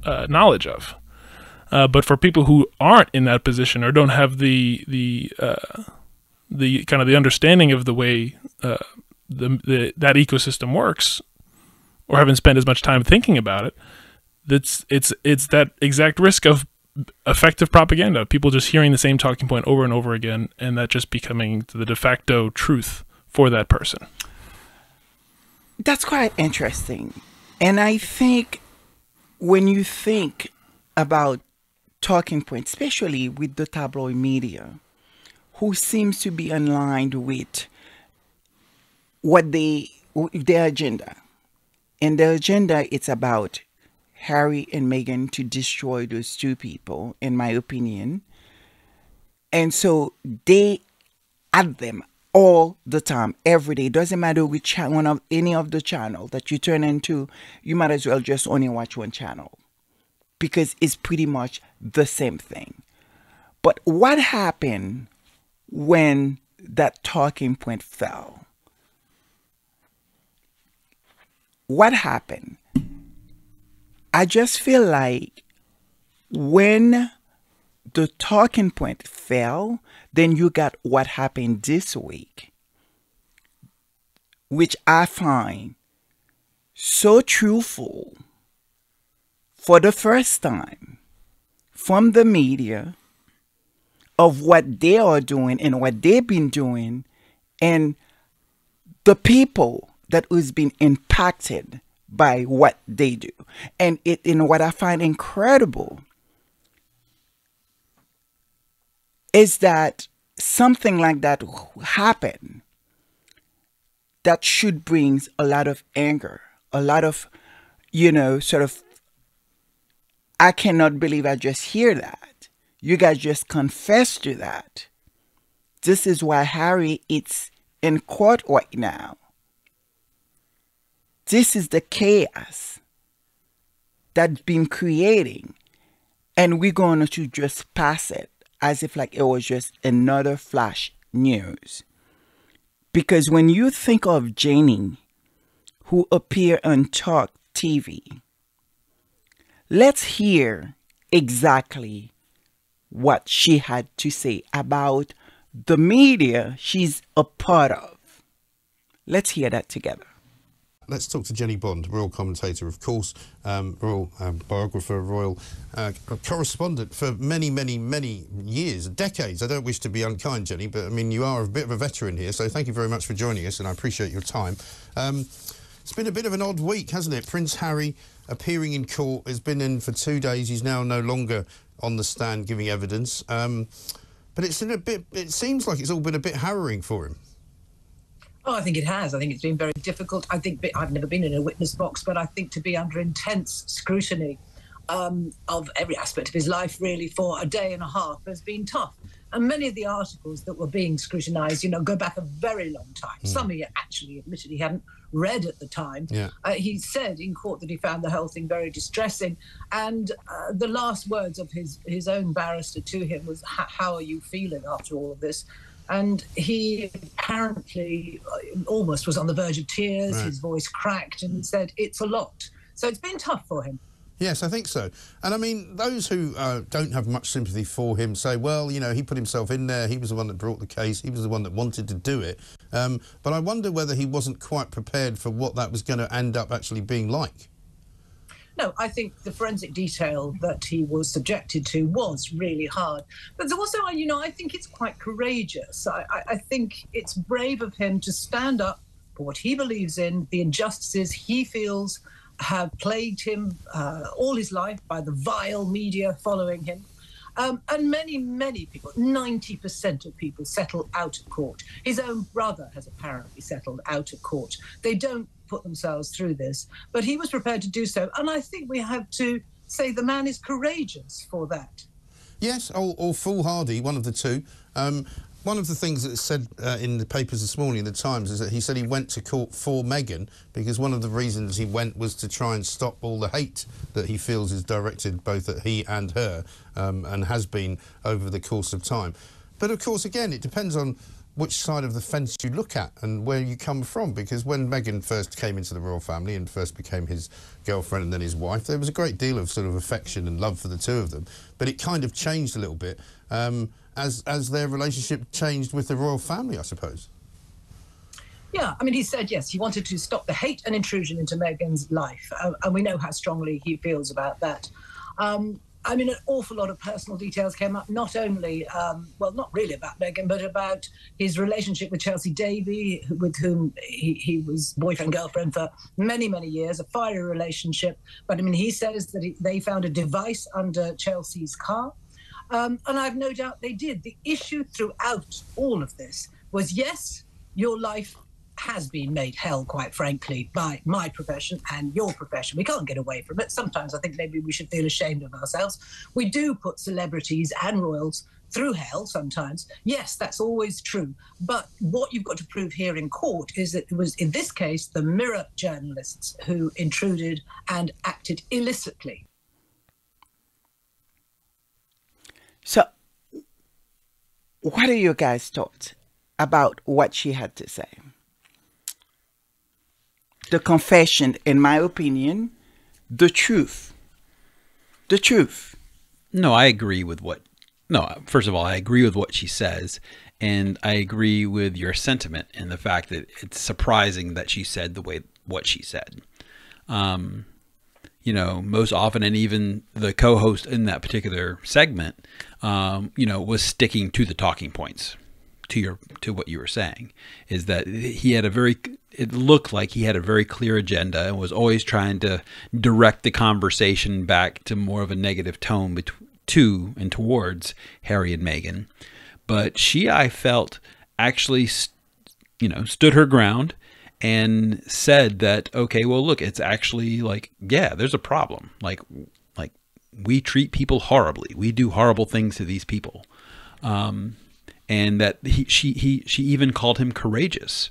Speaker 3: uh, knowledge of. Uh, but for people who aren't in that position or don't have the the uh, the kind of the understanding of the way uh, the, the that ecosystem works, or haven't spent as much time thinking about it, that's it's it's that exact risk of effective propaganda. People just hearing the same talking point over and over again, and that just becoming the de facto truth for that person.
Speaker 1: That's quite interesting. And I think when you think about talking points, especially with the tabloid media, who seems to be aligned with what they, their agenda. And their agenda, it's about Harry and Meghan to destroy those two people, in my opinion. And so they add them all the time, every day. Doesn't matter which cha- one of any of the channel that you turn into, you might as well just only watch one channel, because it's pretty much the same thing. But what happened when that talking point fell? What happened? I just feel like when the talking point fell, then you got what happened this week, which I find so truthful for the first time from the media of what they are doing and what they've been doing, and the people that has been impacted by what they do. And it, and what I find incredible is that something like that happened that should bring a lot of anger, a lot of, you know, sort of, I cannot believe I just hear that. You guys just confessed to that. This is why Harry is in court right now. This is the chaos that's been creating, and we're going to just pass it as if like it was just another flash news. Because when you think of Janie, who appeared on Talk T V, let's hear exactly what she had to say about the media she's a part of. Let's hear that together.
Speaker 5: Let's talk to Jenny Bond, royal commentator, of course, um, royal um, biographer, royal uh, correspondent for many, many, many years, decades. I don't wish to be unkind, Jenny, but I mean, you are a bit of a veteran here, so thank you very much for joining us, and I appreciate your time. Um, it's been a bit of an odd week, hasn't it? Prince Harry appearing in court, has been in for two days. He's now no longer on the stand giving evidence. Um, but it's in a bit. It seems like it's all been a bit harrowing for him.
Speaker 6: Oh, I think it has. I think it's been very difficult. I think I've never been in a witness box, but I think to be under intense scrutiny um, of every aspect of his life, really, for a day and a half has been tough. And many of the articles that were being scrutinised, you know, go back a very long time. Mm. Some he actually admitted he hadn't read at the time. Yeah. Uh, he said in court that he found the whole thing very distressing. And uh, the last words of his, his own barrister to him was, how are you feeling after all of this? And he apparently almost was on the verge of tears. Right. His voice cracked and said, it's a lot. So it's been tough for him.
Speaker 5: Yes, I think so. And I mean, those who uh, don't have much sympathy for him say, well, you know, he put himself in there. He was the one that brought the case. He was the one that wanted to do it. Um, but I wonder whether he wasn't quite prepared for what that was going to end up actually being like.
Speaker 6: No, I think the forensic detail that he was subjected to was really hard. But also, you know, I think it's quite courageous. I, I, I think it's brave of him to stand up for what he believes in, the injustices he feels have plagued him uh, all his life by the vile media following him. Um, and many, many people, ninety percent of people settle out of court. His own brother has apparently settled out of court. They don't put themselves through this, but he was prepared to do so. And I think we have to say the man is courageous for that.
Speaker 5: Yes, or, or foolhardy, one of the two. Um, one of the things that's said uh, in the papers this morning, in the Times, is that he said he went to court for Meghan because one of the reasons he went was to try and stop all the hate that he feels is directed both at he and her, um, and has been over the course of time. But of course, again, it depends on which side of the fence you look at and where you come from. Because when Meghan first came into the royal family and first became his girlfriend and then his wife, there was a great deal of sort of affection and love for the two of them. But it kind of changed a little bit um, as, as their relationship changed with the royal family, I suppose.
Speaker 6: Yeah, I mean, he said, yes, he wanted to stop the hate and intrusion into Meghan's life. Uh, and we know how strongly he feels about that. Um, I mean, an awful lot of personal details came up, not only, um, well, not really about Meghan, but about his relationship with Chelsea Davy, with whom he, he was boyfriend, girlfriend for many, many years, a fiery relationship. But I mean, he says that he, they found a device under Chelsea's car. Um, and I've no doubt they did. The issue throughout all of this was, yes, your life has been made hell, quite frankly, by my profession and your profession. We can't get away from it. Sometimes I think maybe we should feel ashamed of ourselves. We do put celebrities and royals through hell sometimes. Yes, that's always true. But what you've got to prove here in court is that it was, in this case, the Mirror journalists who intruded and acted illicitly.
Speaker 1: So, what are your guys' thoughts about what she had to say? The confession, in my opinion, the truth. The truth.
Speaker 2: No, I agree with what... No, first of all, I agree with what she says. And I agree with your sentiment in the fact that it's surprising that she said the way what she said. Um, you know, most often, and even the co-host in that particular segment, um, you know, was sticking to the talking points. To your to what you were saying, is that he had a very... It looked like he had a very clear agenda and was always trying to direct the conversation back to more of a negative tone between to and towards Harry and Meghan. But she, I felt, actually, you know, stood her ground and said that, okay, well, look, it's actually like, yeah, there's a problem. Like, like we treat people horribly. We do horrible things to these people. Um, and that he, she, he, she even called him courageous.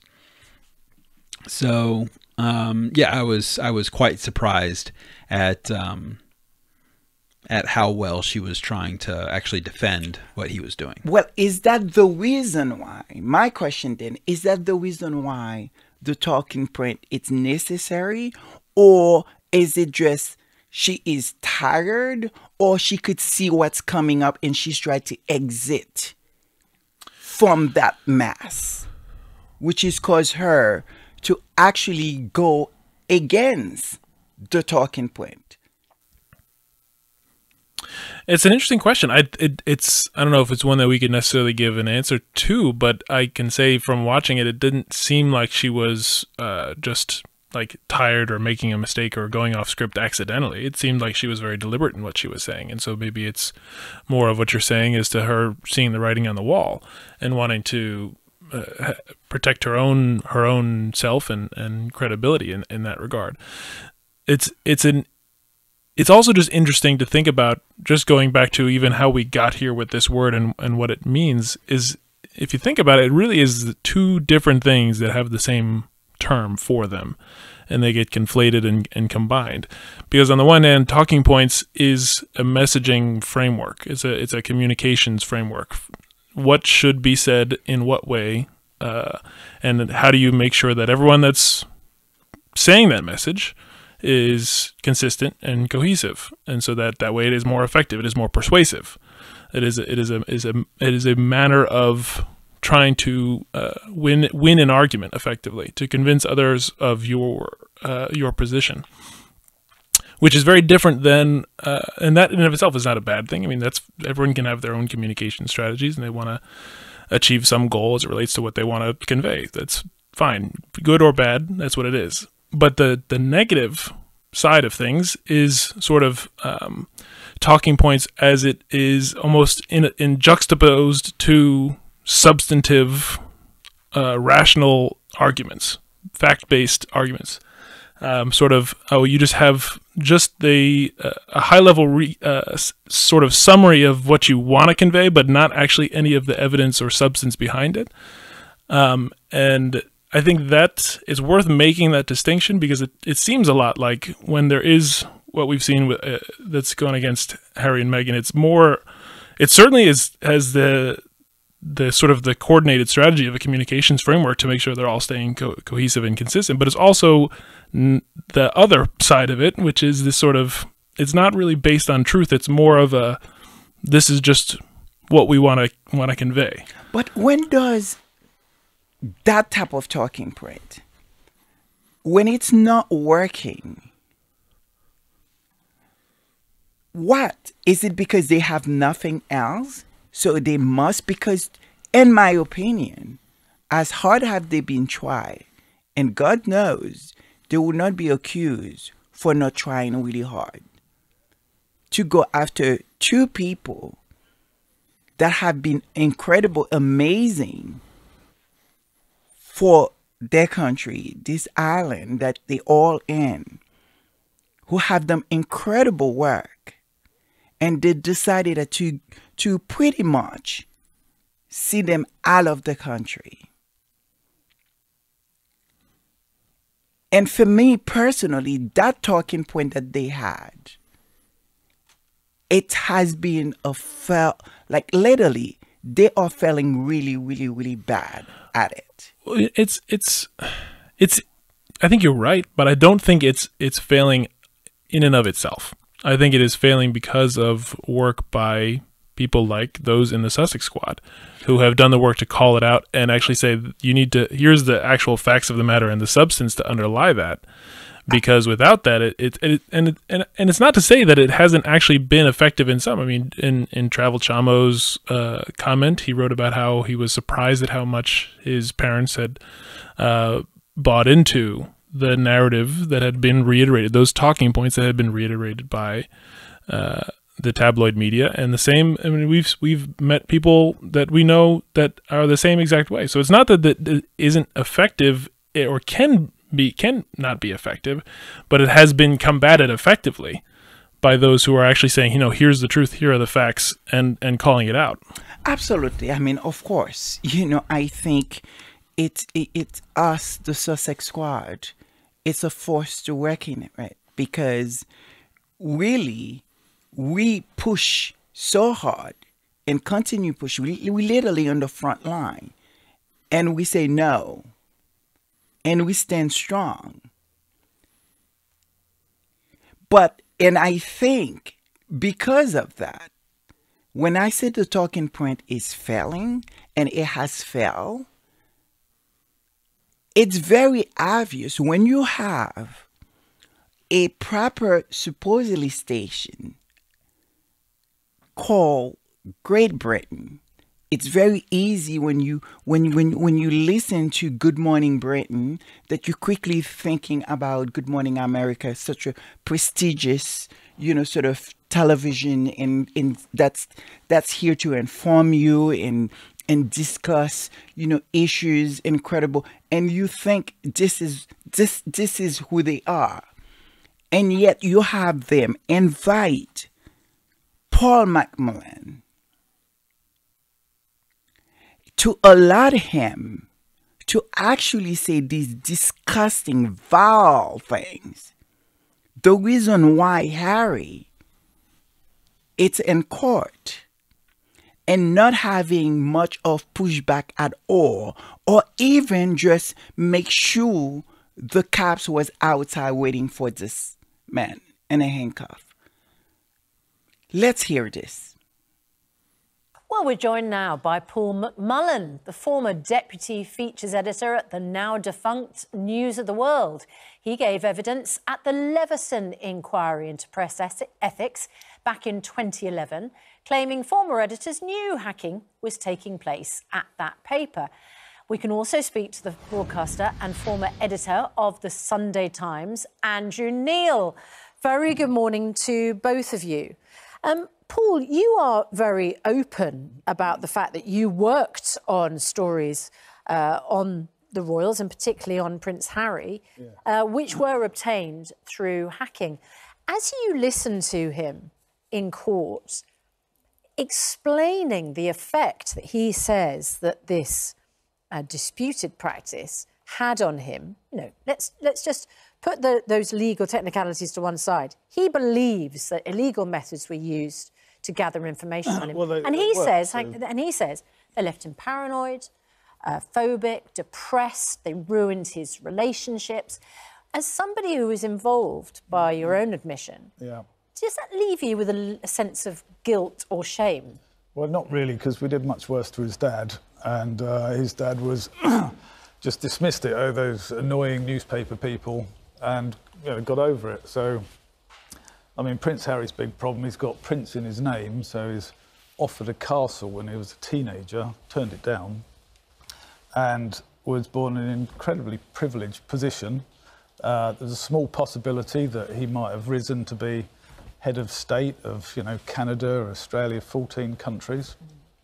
Speaker 2: So, um, yeah, I was, I was quite surprised at, um, at how well she was trying to actually defend what he was doing.
Speaker 1: Well, is that the reason why, my question then, is that the reason why the talking point is necessary? Or is it just she is tired, or she could see what's coming up and she's trying to exit from that mess, which is cause her to actually go against the talking point?
Speaker 3: It's an interesting question. I it, it's I don't know if it's one that we could necessarily give an answer to, but I can say from watching it, it didn't seem like she was uh, just like tired or making a mistake or going off script accidentally. It seemed like she was very deliberate in what she was saying, and so maybe it's more of what you're saying is to her seeing the writing on the wall and wanting to Uh, protect her own her own self and, and credibility in, in that regard. It's it's an it's also just interesting to think about, just going back to even how we got here with this word and, and what it means, is if you think about it, it really is two different things that have the same term for them, and they get conflated and, and combined. Because on the one hand, talking points is a messaging framework. It's a it's a communications framework. What should be said in what way, uh, and how do you make sure that everyone that's saying that message is consistent and cohesive, and so that that way it is more effective, it is more persuasive. It is a, it is a is a it is a manner of trying to uh, win win an argument effectively, to convince others of your uh, your position, which is very different than, uh, and that in and of itself is not a bad thing. I mean, that's everyone can have their own communication strategies, and they want to achieve some goal as it relates to what they want to convey. That's fine, good or bad. That's what it is. But the the negative side of things is sort of um, talking points, as it is almost in in juxtaposed to substantive, uh, rational arguments, fact-based arguments. Um, sort of, oh, you just have just the uh, a high-level re, uh, s- sort of summary of what you want to convey, but not actually any of the evidence or substance behind it. Um, and I think that is worth making that distinction, because it, it seems a lot like when there is what we've seen with, uh, that's going against Harry and Meghan. It's more, it certainly is has the the sort of the coordinated strategy of a communications framework to make sure they're all staying co- cohesive and consistent. But it's also n- the other side of it, which is this sort of, it's not really based on truth. It's more of a, this is just what we want to want to convey.
Speaker 1: But when does that type of talking point, when it's not working, what? Is it because they have nothing else? So they must, because in my opinion, as hard have they been tried, and God knows they will not be accused for not trying really hard to go after two people that have been incredible, amazing for their country, this island that they all in, who have done incredible work. And they decided to, to pretty much see them out of the country. And for me personally, that talking point that they had, it has been a fail, like literally, they are failing really, really, really bad at it.
Speaker 3: It's, it's, it's, I think you're right, but I don't think it's, it's failing in and of itself. I think it is failing because of work by people like those in the Sussex squad who have done the work to call it out and actually say, you need to, here's the actual facts of the matter and the substance to underlie that. Because without that, it, it, it and, it, and and it's not to say that it hasn't actually been effective in some. I mean, in, in Travel Chamo's uh, comment, he wrote about how he was surprised at how much his parents had uh, bought into the narrative that had been reiterated, those talking points that had been reiterated by uh, the tabloid media. And the same, I mean, we've we've met people that we know that are the same exact way. So it's not that that it isn't effective or can be can not be effective, but it has been combated effectively by those who are actually saying, you know, here's the truth, here are the facts, and and calling it out.
Speaker 1: Absolutely. I mean, of course, you know, I think it's it, it's us, the Sussex squad. It's a force to reckon with, because really we push so hard and continue push. We we literally on the front line, and we say no, and we stand strong. But and I think because of that, when I say the talking point is failing and it has failed, it's very obvious when you have a proper, supposedly station called Great Britain. It's very easy when you when when when you listen to Good Morning Britain that you're quickly thinking about Good Morning America, such a prestigious, you know, sort of television, and and that's that's here to inform you and and discuss, you know, issues, incredible, and you think this is this this is who they are, and yet you have them invite Paul Macmillan to allow him to actually say these disgusting, vile things. The reason why Harry, it's in court, and not having much of pushback at all, or even just make sure the cops was outside waiting for this man in a handcuff. Let's hear this.
Speaker 7: Well, we're joined now by Paul McMullen, the former deputy features editor at the now defunct News of the World. He gave evidence at the Leveson inquiry into press ethics back in twenty eleven, claiming former editors knew hacking was taking place at that paper. We can also speak to the broadcaster and former editor of the Sunday Times, Andrew Neil. Very good morning to both of you. Um, Paul, you are very open about the fact that you worked on stories uh, on the royals, and particularly on Prince Harry, yeah. uh, which were obtained through hacking. As you listen to him in court, explaining the effect that he says that this uh, disputed practice had on him, you know, let's let's just put the, those legal technicalities to one side. He believes that illegal methods were used to gather information on him.
Speaker 8: Well, they-
Speaker 7: and
Speaker 8: they
Speaker 7: he
Speaker 8: work,
Speaker 7: says,
Speaker 8: so-
Speaker 7: and he says, they left him paranoid, uh, phobic, depressed. They ruined his relationships. As somebody who was involved, by your own admission,
Speaker 8: Yeah.
Speaker 7: does that leave you with a, a sense of guilt or shame?
Speaker 8: Well, not really, because we did much worse to his dad, and uh, his dad was just dismissed it. Oh, those annoying newspaper people, and you know, got over it. So, I mean, Prince Harry's big problem, he's got Prince in his name, so he's offered a castle when he was a teenager, turned it down, and was born in an incredibly privileged position. Uh, there's a small possibility that he might have risen to be head of state of, you know, Canada, Australia, fourteen countries.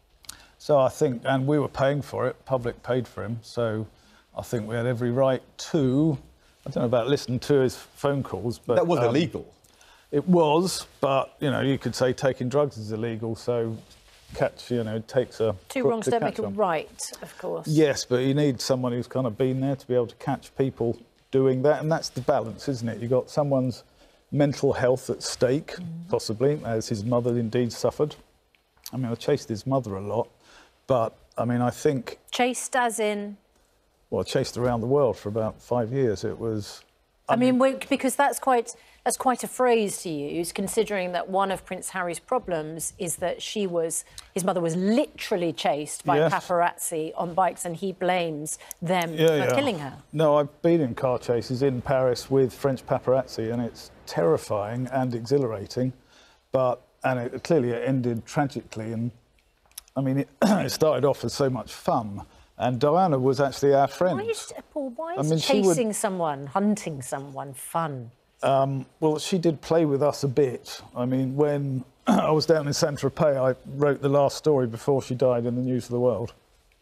Speaker 8: So I think, and we were paying for it, public paid for him, so I think we had every right to, I don't know about listening to his phone calls, but...
Speaker 9: That was
Speaker 8: um,
Speaker 9: illegal.
Speaker 8: It was, but, you know, you could say taking drugs is illegal, so catch, you know, it takes a...
Speaker 7: Two
Speaker 8: crook
Speaker 7: wrongs
Speaker 8: to
Speaker 7: don't
Speaker 8: catch
Speaker 7: make a
Speaker 8: one.
Speaker 7: right, of course.
Speaker 8: Yes, but you need someone who's kind of been there to be able to catch people doing that, and that's the balance, isn't it? You've got someone's mental health at stake, mm. possibly, as his mother indeed suffered. I mean, I chased his mother a lot, but, I mean, I think...
Speaker 7: Chased as in?
Speaker 8: Well, I chased around the world for about five years. It was...
Speaker 7: I, I mean, mean because that's quite... That's quite a phrase to use, considering that one of Prince Harry's problems is that she was, his mother was literally chased by
Speaker 8: yes.
Speaker 7: paparazzi on bikes, and he blames them
Speaker 8: yeah,
Speaker 7: for
Speaker 8: yeah.
Speaker 7: killing her.
Speaker 8: No, I've been in car chases in Paris with French paparazzi, and it's terrifying and exhilarating, but, and it, clearly it ended tragically, and I mean, it, it started off as so much fun, and Diana was actually our friend.
Speaker 7: Why is, Paul, why is
Speaker 8: I mean,
Speaker 7: chasing
Speaker 8: would,
Speaker 7: someone, hunting someone fun?
Speaker 8: Um, well, she did play with us a bit. I mean, when I was down in Saint-Tropez, I wrote the last story before she died in the News of the World.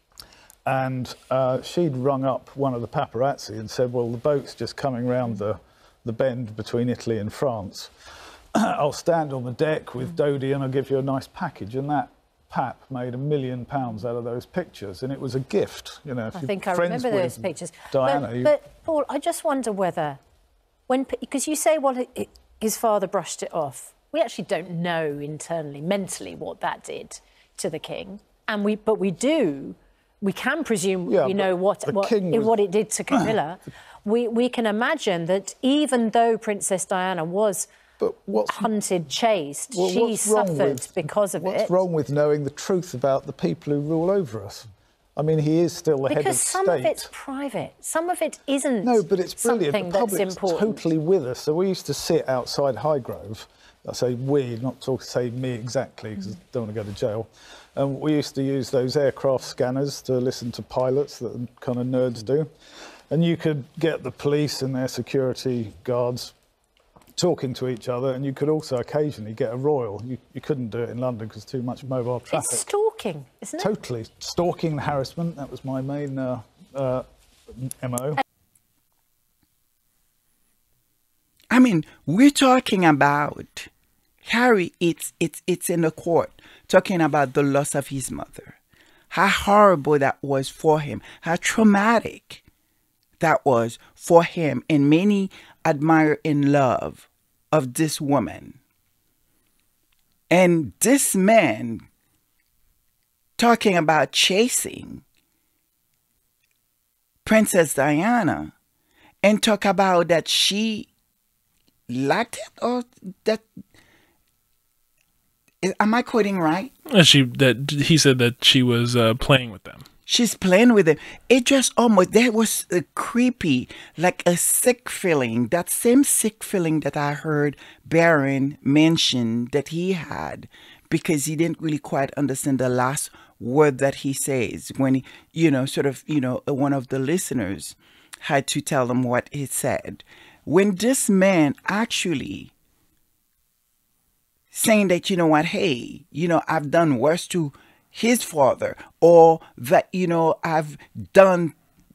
Speaker 8: And uh, she'd rung up one of the paparazzi and said, well, the boat's just coming round the, the bend between Italy and France. I'll stand on the deck with Dodie and I'll give you a nice package. And that pap made a million pounds out of those pictures. And it was a gift, you know. If
Speaker 7: I
Speaker 8: you're
Speaker 7: think I
Speaker 8: friends
Speaker 7: remember
Speaker 8: with
Speaker 7: those pictures.
Speaker 8: Diana,
Speaker 7: but,
Speaker 8: you...
Speaker 7: but, Paul, I just wonder whether... When, because you say, well, it, it, his father brushed it off. We actually don't know internally, mentally, what that did to the king, and we, but we do, we can presume
Speaker 8: yeah,
Speaker 7: we know what what,
Speaker 8: was...
Speaker 7: what it did to Camilla. we we can imagine that even though Princess Diana was
Speaker 8: but what's,
Speaker 7: hunted, chased,
Speaker 8: well,
Speaker 7: she suffered
Speaker 8: with,
Speaker 7: because of
Speaker 8: what's
Speaker 7: it.
Speaker 8: What's wrong with knowing the truth about the people who rule over us? I mean, he is still the
Speaker 7: because
Speaker 8: head of
Speaker 7: some
Speaker 8: state.
Speaker 7: of it's private, some of it isn't.
Speaker 8: No, but it's brilliant.
Speaker 7: Something
Speaker 8: The public's
Speaker 7: that's important.
Speaker 8: totally with us. So we used to sit outside Highgrove. I say we, not talk say me exactly, because I don't want to go to jail. And we used to use those aircraft scanners to listen to pilots that kind of nerds do. And you could get the police and their security guards talking to each other, and you could also occasionally get a royal. You, you couldn't do it in London because too much mobile traffic.
Speaker 7: It's stalking, isn't it?
Speaker 8: Totally. Stalking and harassment, that was my main uh, uh, M O.
Speaker 1: I mean, we're talking about Harry, it's, it's, it's in the court, talking about the loss of his mother. How horrible that was for him. How traumatic that was for him. And many admire and love of this woman. And this man talking about chasing Princess Diana and talk about that she liked it, or that, am I quoting right?
Speaker 3: She that he said that she was uh, playing with them.
Speaker 1: She's playing with him. It just almost, there was a creepy, like a sick feeling. That same sick feeling that I heard Barron mention that he had, because he didn't really quite understand the last word that he says when he, you know, sort of, you know, one of the listeners had to tell him what he said. When this man actually saying that, you know what, hey, you know, I've done worse to his father, or that, you know, I've done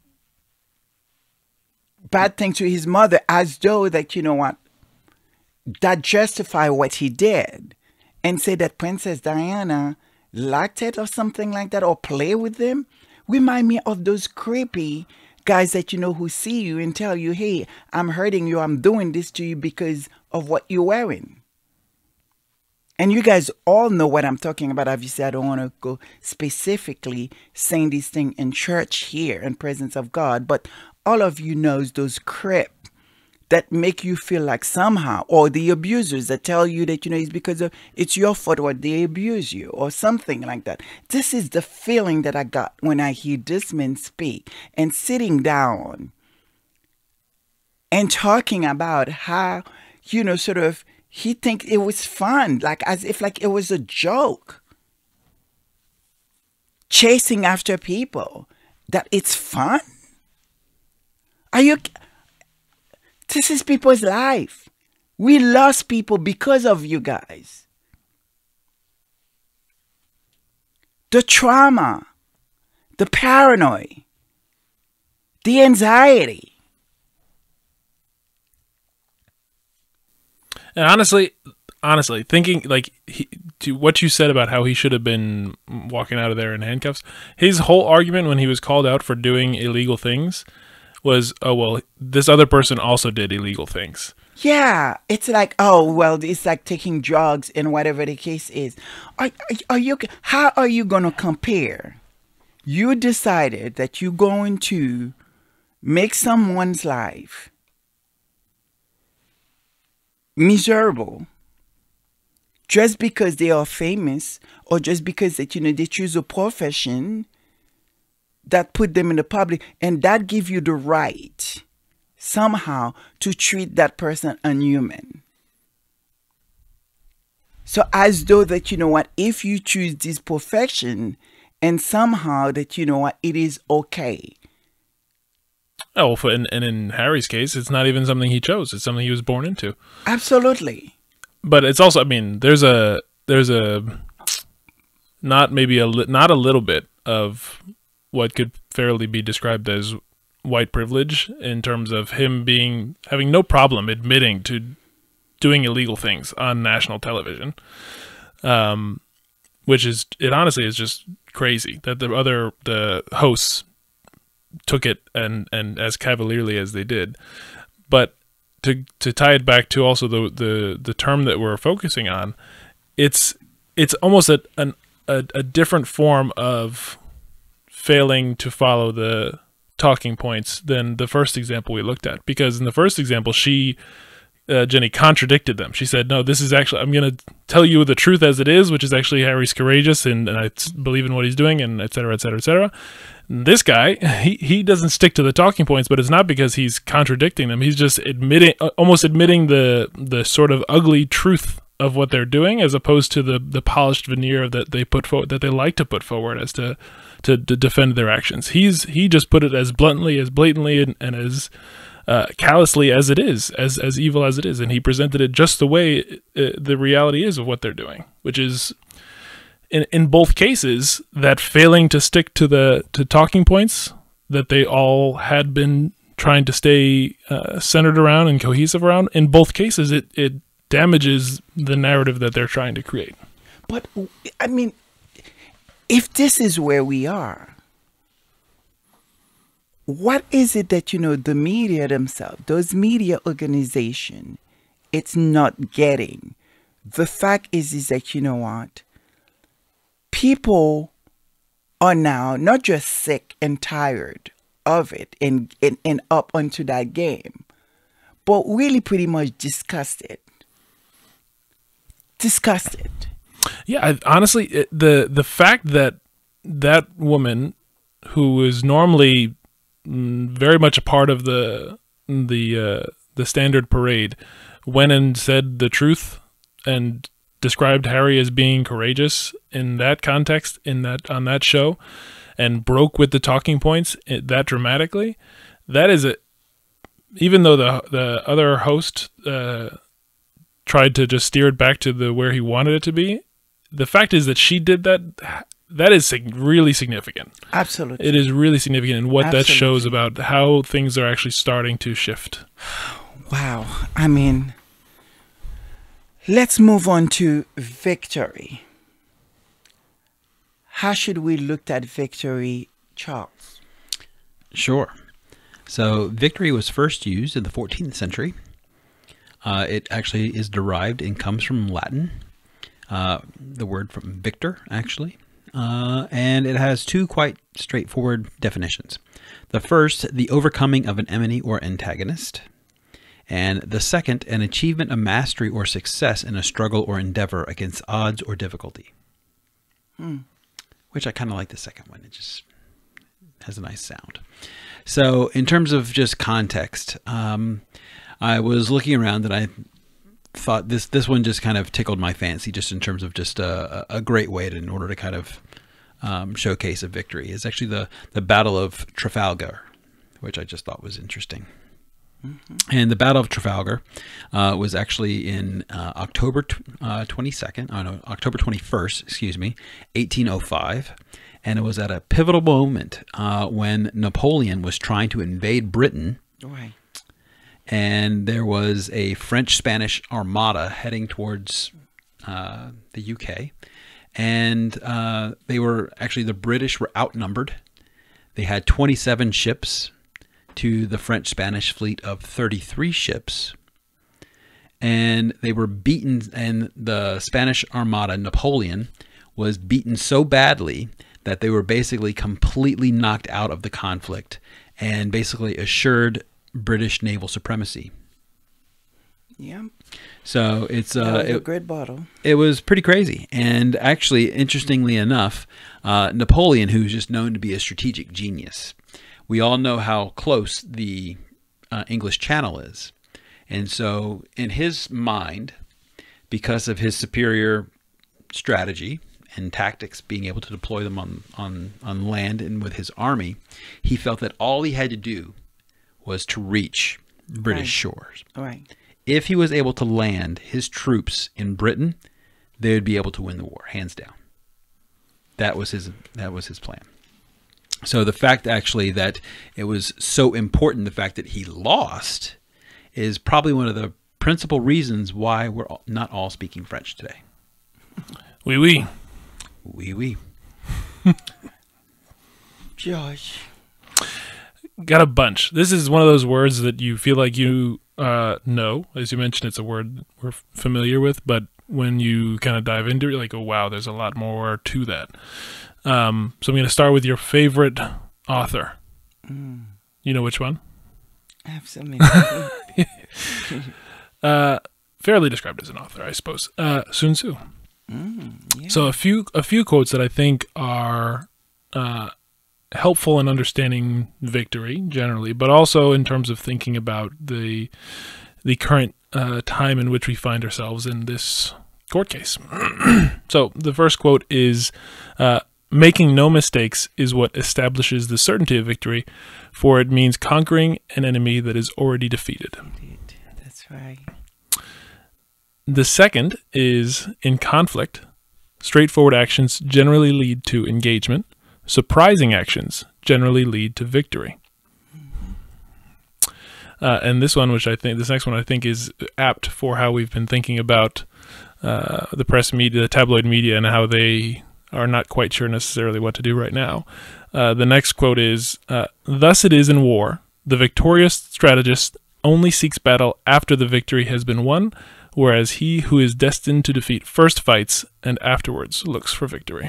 Speaker 1: bad things to his mother, as though that, you know what, that justify what he did, and say that Princess Diana liked it or something like that, or play with them, remind me of those creepy guys that, you know, who see you and tell you, hey, I'm hurting you, I'm doing this to you because of what you're wearing. And you guys all know what I'm talking about. Obviously, I don't want to go specifically saying these things in church here in presence of God, but all of you knows those crip that make you feel like somehow, or the abusers that tell you that, you know, it's because of, it's your fault or they abuse you or something like that. This is the feeling that I got when I hear this man speak and sitting down and talking about how, you know, sort of, he think it was fun, like as if like it was a joke. Chasing after people, that it's fun. Are you... This is people's life. We lost people because of you guys. The trauma, the paranoia, the anxiety.
Speaker 3: And honestly, honestly, thinking like he, to what you said about how he should have been walking out of there in handcuffs, his whole argument when he was called out for doing illegal things was, oh, well, this other person also did illegal things.
Speaker 1: Yeah, it's like, oh, well, it's like taking drugs and whatever the case is. Are, are, are you? How are you going to compare? You decided that you're going to make someone's life miserable just because they are famous, or just because that, you know, they choose a profession that put them in the public, and that give you the right somehow to treat that person unhuman. So as though that, you know what, if you choose this profession and somehow that, you know what, it is okay.
Speaker 3: Oh, well, and, and in Harry's case, it's not even something he chose. It's something he was born into.
Speaker 1: Absolutely.
Speaker 3: But it's also, I mean, there's a, there's a, not maybe a, not a little bit of what could fairly be described as white privilege in terms of him being, having no problem admitting to doing illegal things on national television. Um, which is, it honestly is just crazy that the other, the hosts took it and, and as cavalierly as they did. But to, to tie it back to also the, the, the term that we're focusing on, it's, it's almost a, an, a, a different form of failing to follow the talking points than the first example we looked at. Because in the first example, she, uh, Jenny, contradicted them. She said, no, this is actually, I'm going to tell you the truth as it is, which is actually Harry's courageous and, and I believe in what he's doing, and et cetera, et cetera, et cetera. And this guy, he, he doesn't stick to the talking points, but it's not because he's contradicting them. He's just admitting, almost admitting the, the sort of ugly truth of what they're doing, as opposed to the, the polished veneer that they put forward, that they like to put forward as to, to, to defend their actions. He's, he just put it as bluntly, as blatantly, and, and as uh, callously as it is, as, as evil as it is. And he presented it just the way uh, the reality is of what they're doing, which is, in, in both cases, that failing to stick to the, to talking points that they all had been trying to stay uh, centered around and cohesive around. In both cases, it, it damages the narrative that they're trying to create.
Speaker 1: But, I mean, if this is where we are, what is it that, you know, the media themselves, those media organizations, it's not getting? The fact is, is that, you know what? People are now not just sick and tired of it and, and, and up onto that game, but really pretty much disgusted. Disgusted.
Speaker 3: Yeah, I, honestly, it, the the fact that that woman, who is normally mm, very much a part of the the uh, the standard parade, went and said the truth and described Harry as being courageous in that context, in that on that show, and broke with the talking points that dramatically. That is a, even though the the other host uh, tried to just steer it back to the where he wanted it to be, the fact is that she did that. That is sig- really significant.
Speaker 1: Absolutely.
Speaker 3: It is really significant in what
Speaker 1: Absolutely.
Speaker 3: that shows about how things are actually starting to shift.
Speaker 1: Wow. I mean, let's move on to Victory. How should we look at Victory, Charles?
Speaker 2: Sure. So Victory was first used in the fourteenth century. Uh, it actually is derived and comes from Latin. uh, the word from victor, actually. Uh, and it has two quite straightforward definitions. The first, the overcoming of an enemy or antagonist. And the second, an achievement of mastery or success in a struggle or endeavor against odds or difficulty.
Speaker 1: Hmm.
Speaker 2: Which I kind of like the second one. It just has a nice sound. So in terms of just context, um, I was looking around and I thought this this one just kind of tickled my fancy, just in terms of just a, a great way to, in order to kind of um, showcase a victory. It's actually the, the Battle of Trafalgar, which I just thought was interesting. Mm-hmm. And the Battle of Trafalgar uh, was actually in uh, October uh, twenty-second, oh no, October twenty-first, excuse me, eighteen oh five. And it was at a pivotal moment uh, when Napoleon was trying to invade Britain.
Speaker 1: Right.
Speaker 2: And there was a French-Spanish armada heading towards uh, the U K. And uh, they were, actually the British were outnumbered. They had twenty-seven ships to the French-Spanish fleet of thirty-three ships. And they were beaten, and the Spanish armada, Napoleon, was beaten so badly that they were basically completely knocked out of the conflict and basically assured British naval supremacy.
Speaker 1: Yeah.
Speaker 2: So it's uh,
Speaker 1: That was a
Speaker 2: it,
Speaker 1: great battle.
Speaker 2: It was pretty crazy. And actually, interestingly enough, uh, Napoleon, who's just known to be a strategic genius, we all know how close the uh, English Channel is. And so in his mind, because of his superior strategy and tactics, being able to deploy them on, on, on land and with his army, he felt that all he had to do was to reach British
Speaker 1: Right.
Speaker 2: shores.
Speaker 1: Right.
Speaker 2: If he was able to land his troops in Britain, they would be able to win the war, hands down. That was his, that was his plan. So the fact actually that it was so important, the fact that he lost, is probably one of the principal reasons why we're all, not all speaking French today.
Speaker 3: Oui, oui.
Speaker 2: Oui, oui.
Speaker 1: Josh.
Speaker 3: Got a bunch. This is one of those words that you feel like you uh, know. As you mentioned, it's a word we're familiar with, but when you kind of dive into it, you're like, oh, wow, there's a lot more to that. Um, so I'm going to start with your favorite author.
Speaker 1: Mm.
Speaker 3: You know which one?
Speaker 1: I have so many.
Speaker 3: uh, fairly described as an author, I suppose. Uh, Sun Tzu.
Speaker 1: Mm, yeah.
Speaker 3: So a few a few quotes that I think are uh, helpful in understanding victory generally, but also in terms of thinking about the the current uh, time in which we find ourselves in this court case. So the first quote is, uh, "Making no mistakes is what establishes the certainty of victory, for it means conquering an enemy that is already defeated."
Speaker 1: Indeed. That's right.
Speaker 3: The second is, "In conflict, straightforward actions generally lead to engagement. Surprising actions generally lead to victory." Uh, and this one, which I think, this next one I think is apt for how we've been thinking about uh, the press media, the tabloid media, and how they are not quite sure necessarily what to do right now. Uh, the next quote is, uh, "Thus it is in war. The victorious strategist only seeks battle after the victory has been won, whereas he who is destined to defeat first fights and afterwards looks for victory."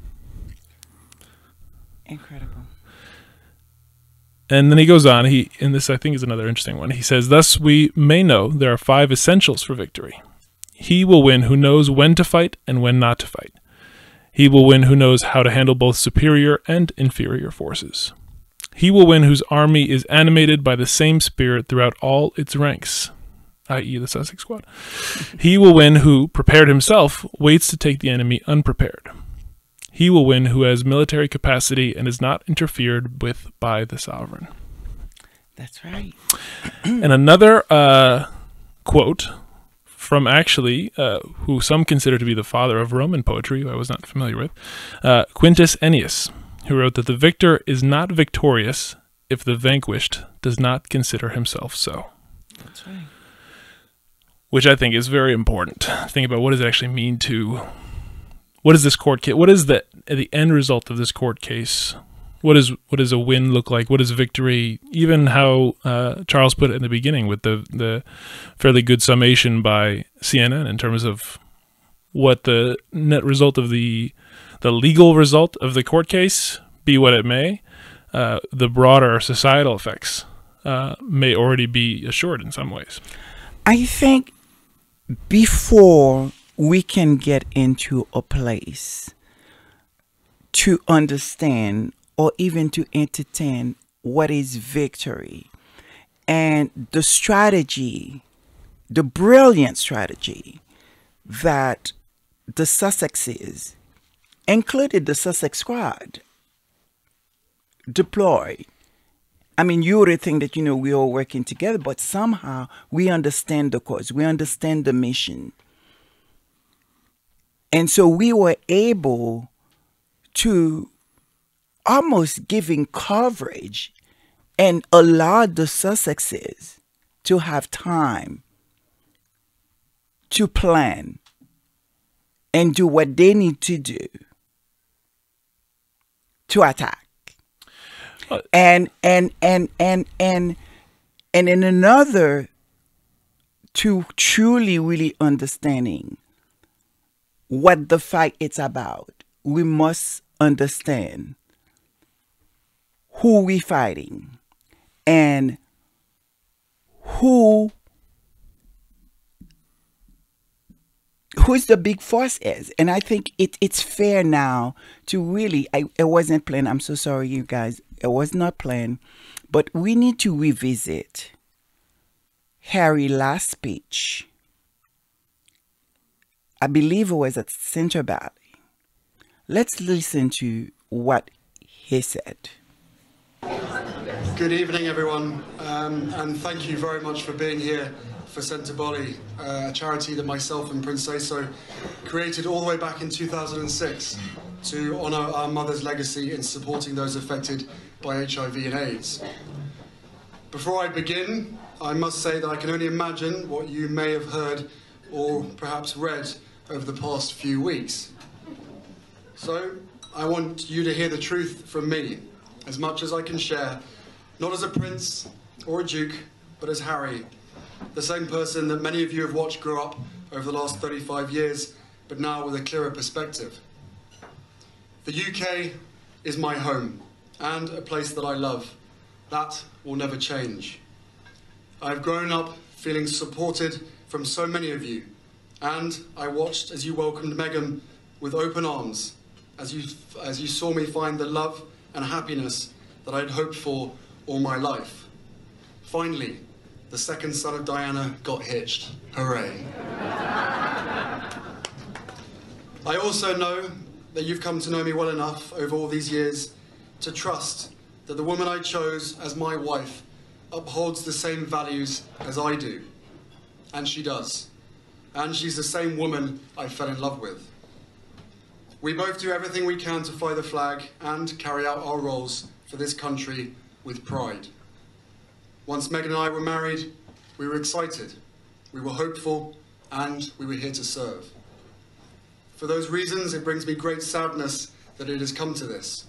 Speaker 1: Incredible.
Speaker 3: And then he goes on, he, and this I think is another interesting one. He says, "Thus we may know there are five essentials for victory. He will win who knows when to fight and when not to fight. He will win who knows how to handle both superior and inferior forces. He will win whose army is animated by the same spirit throughout all its ranks," that is the Sussex Squad. "He will win who, prepared himself, waits to take the enemy unprepared. He will win who has military capacity and is not interfered with by the sovereign."
Speaker 1: That's right.
Speaker 3: And another uh, quote from actually, uh, who some consider to be the father of Roman poetry, who I was not familiar with, uh, Quintus Ennius, who wrote that the victor is not victorious if the vanquished does not consider himself so.
Speaker 1: That's right.
Speaker 3: Which I think is very important. Think about what does it actually mean to, what is this court case, what is the the end result of this court case? What is what does a win look like? What is victory? Even how uh, Charles put it in the beginning with the the fairly good summation by C N N in terms of what the net result of the the legal result of the court case be what it may, uh, the broader societal effects uh, may already be assured in some ways.
Speaker 1: I think before we can get into a place to understand or even to entertain what is victory and the strategy, the brilliant strategy that the Sussexes, including the Sussex squad, deploy. I mean, you would think that, you know, we're all working together, but somehow we understand the cause, we understand the mission. And so we were able to almost giving coverage and allow the Sussexes to have time to plan and do what they need to do to attack. Uh, and and and and and and in another, to truly really understanding what the fight is about, we must understand who we fighting and who who's the big force is. And I think it, it's fair now to really, I, it wasn't planned. I'm so sorry, you guys. It was not planned. But we need to revisit Harry's last speech. I believe it was at Center Valley. Let's listen to what he said.
Speaker 9: Good evening, everyone, um, and thank you very much for being here for Centre Bolly, uh, a charity that myself and Prince Seso created all the way back in two thousand six to honour our mother's legacy in supporting those affected by H I V and AIDS. Before I begin, I must say that I can only imagine what you may have heard or perhaps read over the past few weeks. So I want you to hear the truth from me, as much as I can share, not as a prince or a duke, but as Harry, the same person that many of you have watched grow up over the last thirty-five years, but now with a clearer perspective. The U K is my home and a place that I love. That will never change. I've grown up feeling supported from so many of you, and I watched as you welcomed Meghan with open arms, as you, as you saw me find the love and happiness that I'd hoped for all my life. Finally, the second son of Diana got hitched. Hooray. I also know that you've come to know me well enough over all these years to trust that the woman I chose as my wife upholds the same values as I do. And she does. And she's the same woman I fell in love with. We both do everything we can to fly the flag and carry out our roles for this country with pride. Once Meghan and I were married, we were excited, we were hopeful, and we were here to serve. For those reasons, it brings me great sadness that it has come to this.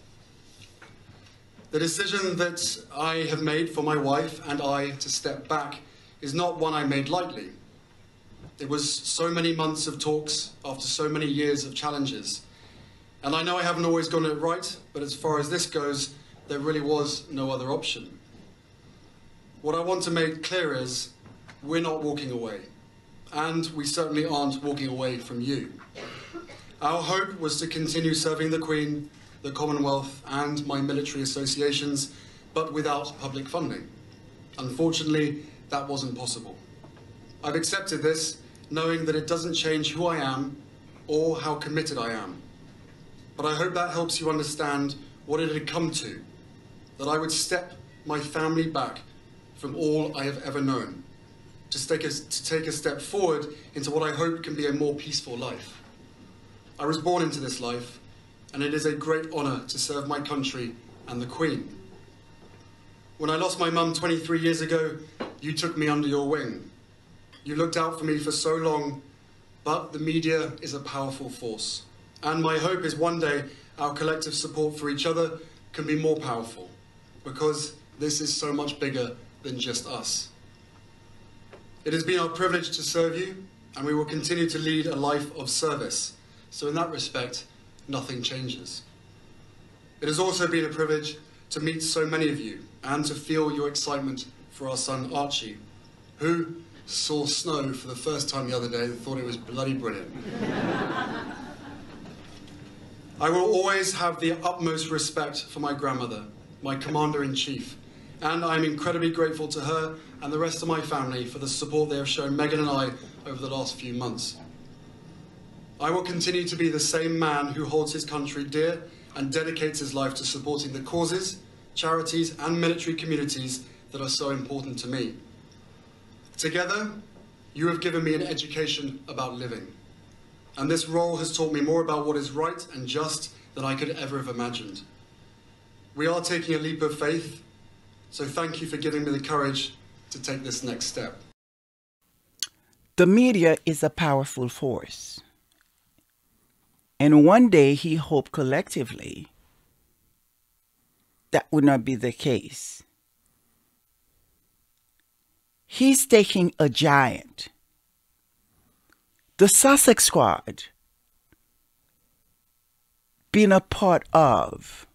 Speaker 9: The decision that I have made for my wife and I to step back is not one I made lightly. It was so many months of talks after so many years of challenges. And I know I haven't always gotten it right, but as far as this goes, there really was no other option. What I want to make clear is, we're not walking away. And we certainly aren't walking away from you. Our hope was to continue serving the Queen, the Commonwealth, and my military associations, but without public funding. Unfortunately, that wasn't possible. I've accepted this, knowing that it doesn't change who I am or how committed I am. But I hope that helps you understand what it had come to, that I would step my family back from all I have ever known, to take, a, to take a step forward into what I hope can be a more peaceful life. I was born into this life, and it is a great honour to serve my country and the Queen. When I lost my mum twenty-three years ago, you took me under your wing. You looked out for me for so long, but the media is a powerful force. And my hope is one day our collective support for each other can be more powerful, because this is so much bigger than just us. It has been our privilege to serve you, and we will continue to lead a life of service. So in that respect, nothing changes. It has also been a privilege to meet so many of you and to feel your excitement for our son Archie, who saw snow for the first time the other day and thought it was bloody brilliant. I will always have the utmost respect for my grandmother, my commander-in-chief, and I am incredibly grateful to her and the rest of my family for the support they have shown Meghan and I over the last few months. I will continue to be the same man who holds his country dear and dedicates his life to supporting the causes, charities and military communities that are so important to me. Together, you have given me an education about living, and this role has taught me more about what is right and just than I could ever have imagined. We are taking a leap of faith, so thank you for giving me the courage to take this next step.
Speaker 1: The media is a powerful force. And one day he hoped collectively that would not be the case. He's taking a giant. The Sussex Squad, being a part of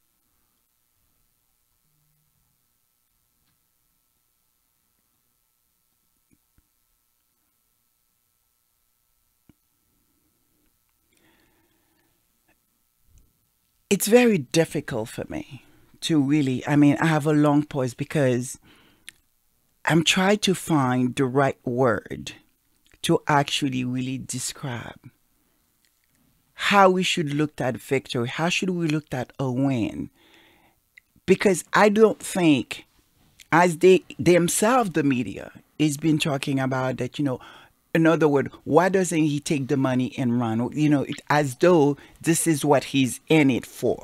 Speaker 1: it's very difficult for me to really, I mean, I have a long pause because I'm trying to find the right word to actually really describe how we should look at victory. How should we look at a win? Because I don't think, as they themselves, the media, is been talking about that, you know, in other words, why doesn't he take the money and run? You know, it, as though this is what he's in it for.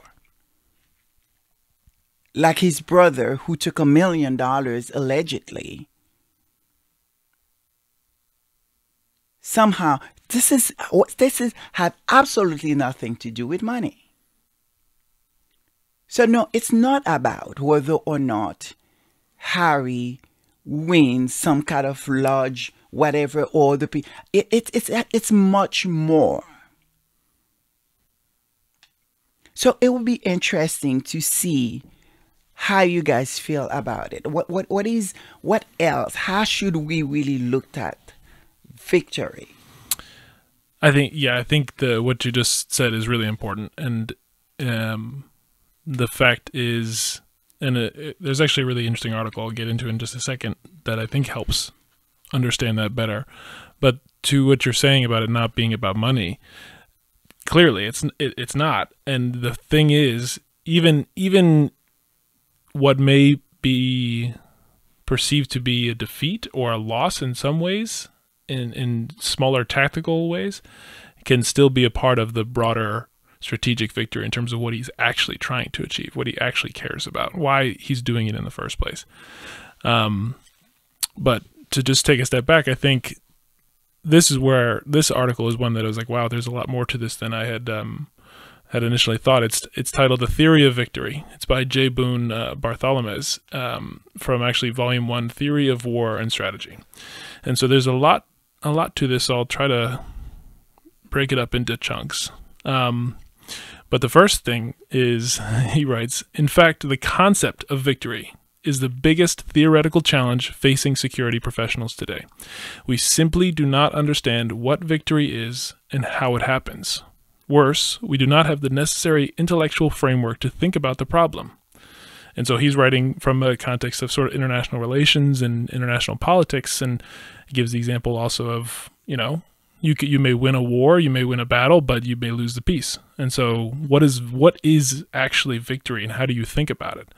Speaker 1: Like his brother, who took a million dollars allegedly. Somehow, this is this is had absolutely nothing to do with money. So no, it's not about whether or not Harry wins some kind of large whatever, or the people. It, it, it's it's much more. So it will be interesting to see how you guys feel about it. What what what is what else? How should we really look at victory?
Speaker 3: I think yeah, I think the what you just said is really important, and um, the fact is, and it, it, there's actually a really interesting article I'll get into in just a second that I think helps understand that better. But to what you're saying about it not being about money, clearly it's it, it's not. And the thing is, even even what may be perceived to be a defeat or a loss in some ways, in in smaller tactical ways, can still be a part of the broader strategic victory in terms of what he's actually trying to achieve, what he actually cares about, why he's doing it in the first place. Um, but to just take a step back, I think this is where this article is one that I was like, wow, there's a lot more to this than I had um, had initially thought. It's it's titled "The Theory of Victory." It's by J. Boone uh, Bartholomez um, from actually Volume One, Theory of War and Strategy. And so there's a lot a lot to this. So I'll try to break it up into chunks. Um, but the first thing is, he writes, in fact, the concept of victory is the biggest theoretical challenge facing security professionals today. We simply do not understand what victory is and how it happens. Worse, we do not have the necessary intellectual framework to think about the problem. And so he's writing from a context of sort of international relations and international politics, and gives the example also of, you know, you could, you may win a war, you may win a battle, but you may lose the peace. And so what is what is actually victory, and how do you think about it?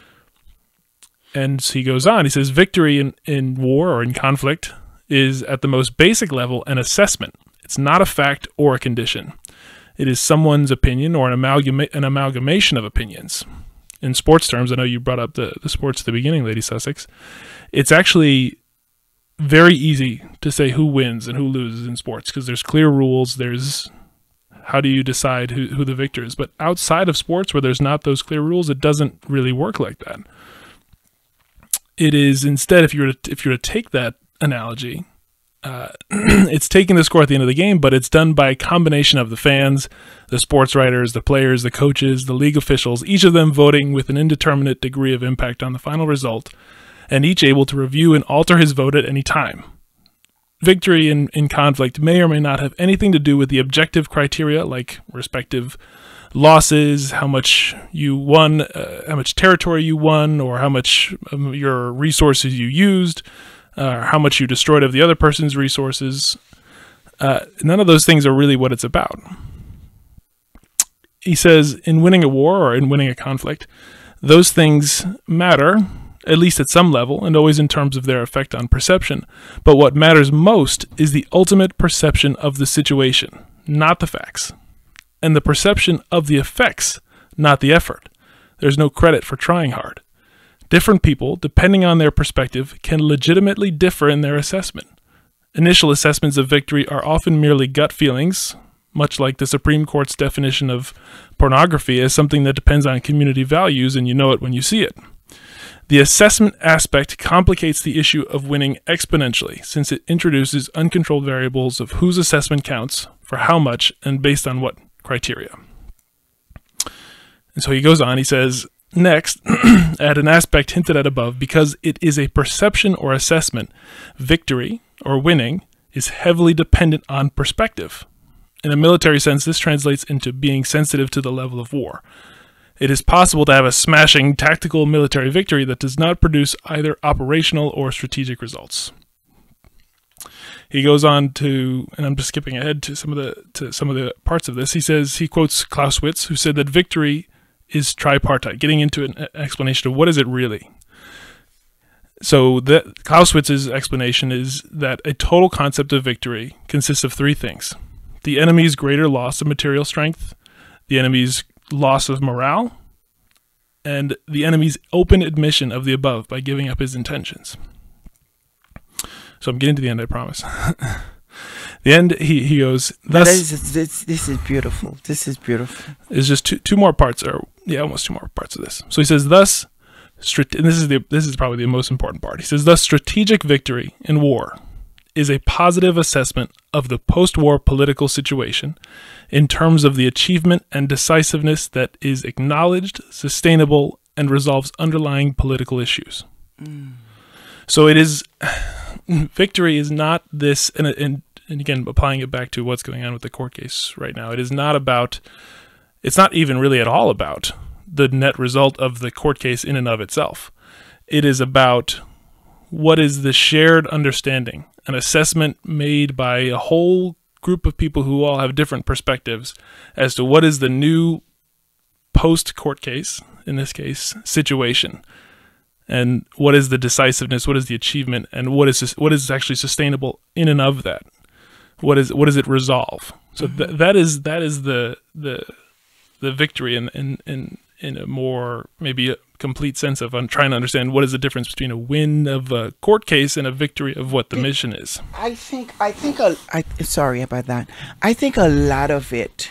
Speaker 3: And he goes on, he says, victory in, in war or in conflict is at the most basic level an assessment. It's not a fact or a condition. It is someone's opinion or an, amalgama an amalgamation of opinions. In sports terms, I know you brought up the, the sports at the beginning, Lady Sussex. It's actually very easy to say who wins and who loses in sports because there's clear rules. There's how do you decide who, who the victor is? But outside of sports where there's not those clear rules, it doesn't really work like that. It is instead, if you were to, if you were to take that analogy uh, it's taking the score at the end of the game, but it's done by a combination of the fans, the sports writers, the players, the coaches, the league officials, each of them voting with an indeterminate degree of impact on the final result, and each able to review and alter his vote at any time. Victory in, in conflict may or may not have anything to do with the objective criteria, like respective losses, how much you won, uh, how much territory you won, or how much um, your resources you used, uh, how much you destroyed of the other person's resources. Uh, none of those things are really what it's about. He says, in winning a war or in winning a conflict, those things matter, at least at some level, and always in terms of their effect on perception. But what matters most is the ultimate perception of the situation, not the facts, and the perception of the effects, not the effort. There's no credit for trying hard. Different people, depending on their perspective, can legitimately differ in their assessment. Initial assessments of victory are often merely gut feelings, much like the Supreme Court's definition of pornography as something that depends on community values and you know it when you see it. The assessment aspect complicates the issue of winning exponentially, since it introduces uncontrolled variables of whose assessment counts, for how much, and based on what criteria. And so he goes on, he says, next, add an aspect hinted at above, because it is a perception or assessment, victory, or winning, is heavily dependent on perspective. In a military sense, this translates into being sensitive to the level of war. It is possible to have a smashing tactical military victory that does not produce either operational or strategic results. He goes on to, and I'm just skipping ahead to some of the to some of the parts of this. He says, he quotes Clausewitz, who said that victory is tripartite, getting into an explanation of what is it really. So that Clausewitz's explanation is that a total concept of victory consists of three things: the enemy's greater loss of material strength, the enemy's loss of morale, and the enemy's open admission of the above by giving up his intentions. So I'm getting to the end, I promise. The end, he, he goes, thus...
Speaker 1: Is, this, this is beautiful. This is beautiful.
Speaker 3: There's just two, two more parts, or yeah, almost two more parts of this. So he says, thus, strate- and this is, the, this is probably the most important part. He says, thus, strategic victory in war is a positive assessment of the post-war political situation in terms of the achievement and decisiveness that is acknowledged, sustainable, and resolves underlying political issues. Mm. So it is, victory is not this, and, and, and again, applying it back to what's going on with the court case right now, it is not about, it's not even really at all about the net result of the court case in and of itself. It is about what is the shared understanding, an assessment made by a whole group of people who all have different perspectives as to what is the new post-court case, in this case, situation, and what is the decisiveness, what is the achievement, and what is what is actually sustainable in and of that. What is what does it resolve? So mm-hmm. th- that is that is the the the victory in in in in a more maybe a complete sense of I'm trying to understand what is the difference between a win of a court case and a victory of what the mission is.
Speaker 1: I think I think a, I sorry about that. I think a lot of it,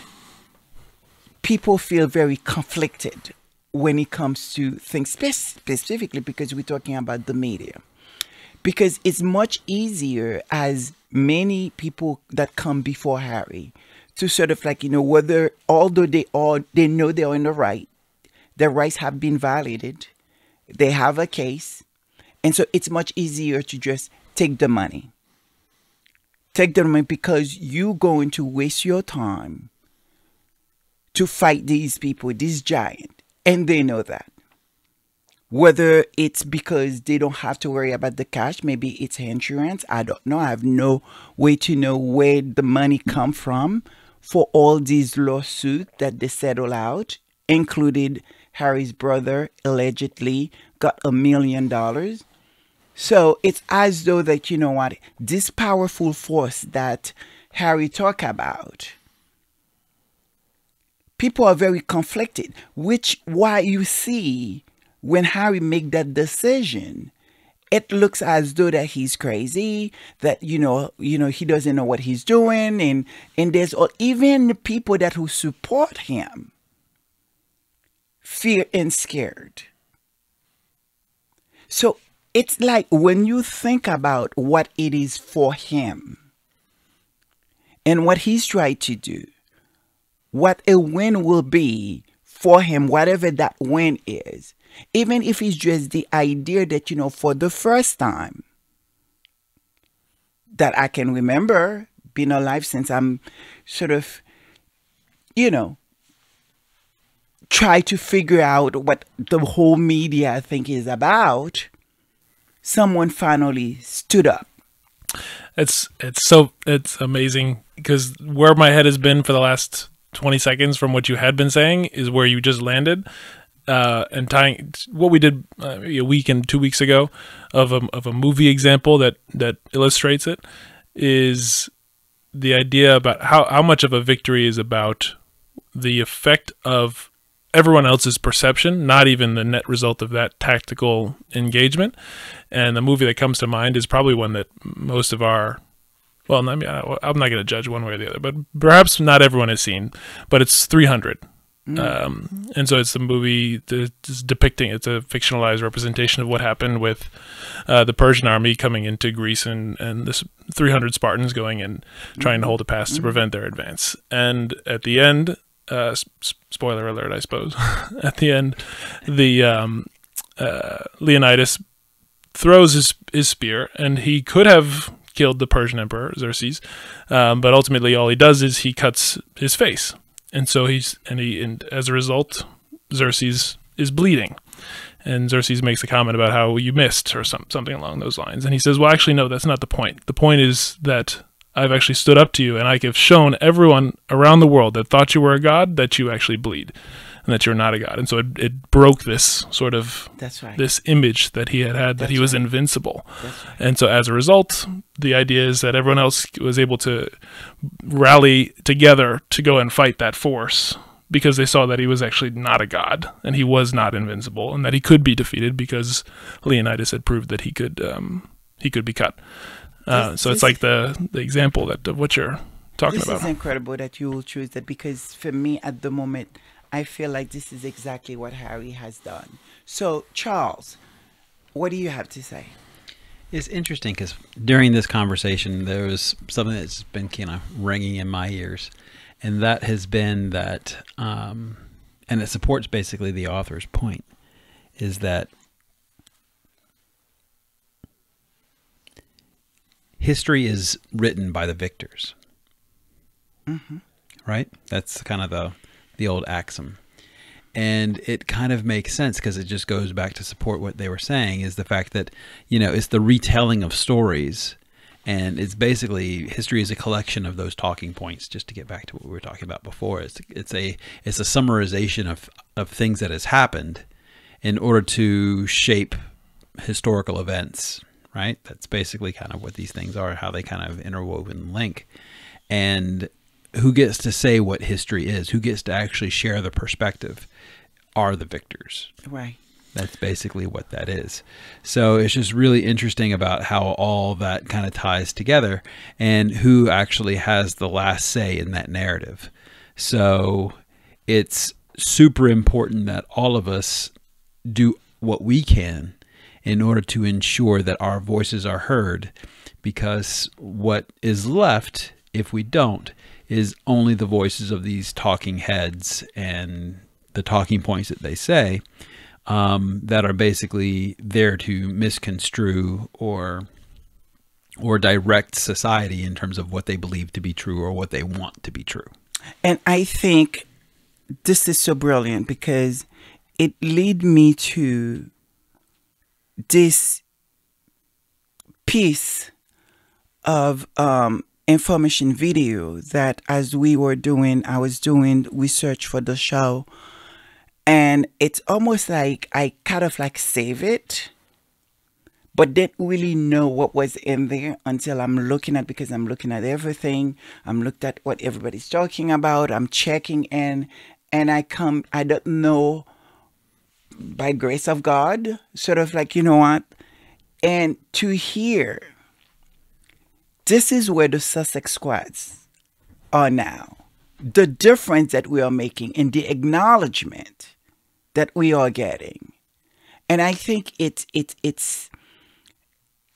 Speaker 1: people feel very conflicted when it comes to things, spe- specifically because we're talking about the media, because it's much easier as many people that come before Harry to sort of like, you know, whether although they all they know they're in the right, their rights have been violated, they have a case, and so it's much easier to just take the money. Take the money because you're going to waste your time to fight these people, these giants, and they know that. Whether it's because they don't have to worry about the cash, maybe it's insurance, I don't know. I have no way to know where the money come from for all these lawsuits that they settle out, included Harry's brother allegedly got a million dollars. So it's as though that, you know what, this powerful force that Harry talked about, people are very conflicted, which why you see when Harry make that decision, it looks as though that he's crazy, that, you know, you know, he doesn't know what he's doing. And, and there's all, even the people that who support him fear and scared. So it's like when you think about what it is for him and what he's tried to do, what a win will be for him, whatever that win is, even if it's just the idea that, you know, for the first time that I can remember being alive since I'm sort of, you know, try to figure out what the whole media I think is about, someone finally stood up.
Speaker 3: It's it's so it's amazing because where my head has been for the last twenty seconds from what you had been saying is where you just landed, uh, and tying what we did uh, maybe a week and two weeks ago of a of a movie example that that illustrates it is the idea about how how much of a victory is about the effect of everyone else's perception, not even the net result of that tactical engagement. And the movie that comes to mind is probably one that most of our, well, I mean, I'm not going to judge one way or the other, but perhaps not everyone has seen, but it's three hundred. Mm. Um, and so it's a movie that's depicting, it's a fictionalized representation of what happened with uh, the Persian army coming into Greece and, and this three hundred Spartans going in, trying mm-hmm. to hold a pass mm-hmm. to prevent their advance. And at the end, uh, s- spoiler alert, I suppose, at the end, the um, uh, Leonidas throws his, his spear, and he could have killed the Persian emperor, Xerxes, um, but ultimately all he does is he cuts his face. And so he's, and he, and as a result, Xerxes is bleeding. And Xerxes makes a comment about how you missed or some, something along those lines. And he says, well, actually, no, that's not the point. The point is that I've actually stood up to you and I have shown everyone around the world that thought you were a god that you actually bleed and that you're not a god. And so it, it broke this sort of,
Speaker 1: that's right.
Speaker 3: this image that he had had that
Speaker 1: that's
Speaker 3: he was
Speaker 1: right.
Speaker 3: invincible.
Speaker 1: That's right.
Speaker 3: And so as a result, the idea is that everyone else was able to rally together to go and fight that force because they saw that he was actually not a god and he was not invincible and that he could be defeated because Leonidas had proved that he could, um, he could be cut. Uh,
Speaker 1: this,
Speaker 3: so it's
Speaker 1: this,
Speaker 3: like the, the example that of what you're talking
Speaker 1: this
Speaker 3: about.
Speaker 1: This is incredible that you will choose that because for me at the moment, I feel like this is exactly what Harry has done. So, Charles, what do you have to say?
Speaker 2: It's interesting because during this conversation, there was something that's been kind of ringing in my ears, and that has been that, um, and it supports basically the author's point, is that history is written by the victors. Mm-hmm. Right? That's kind of the the old axiom. And it kind of makes sense because it just goes back to support what they were saying, is the fact that, you know, it's the retelling of stories. And it's basically, history is a collection of those talking points, just to get back to what we were talking about before. It's it's a it's a summarization of, of things that has happened in order to shape historical events, right? That's basically kind of what these things are, how they kind of interwoven link. And who gets to say what history is, who gets to actually share the perspective, are the victors.
Speaker 1: Right.
Speaker 2: That's basically what that is. So it's just really interesting about how all that kind of ties together and who actually has the last say in that narrative. So it's super important that all of us do what we can in order to ensure that our voices are heard, because what is left, if we don't, is only the voices of these talking heads and the talking points that they say, um, that are basically there to misconstrue or or direct society in terms of what they believe to be true or what they want to be true.
Speaker 1: And I think this is so brilliant because it led me to this piece of um, information video that as we were doing, I was doing research for the show, and it's almost like I kind of like save it, but didn't really know what was in there until I'm looking at, because I'm looking at everything. I'm looked at what everybody's talking about. I'm checking in, and I come, I don't know, by grace of God, sort of like, you know what? And to hear, this is where the Sussex squads are now. The difference that we are making and the acknowledgement that we are getting. And I think it's, it's, it's,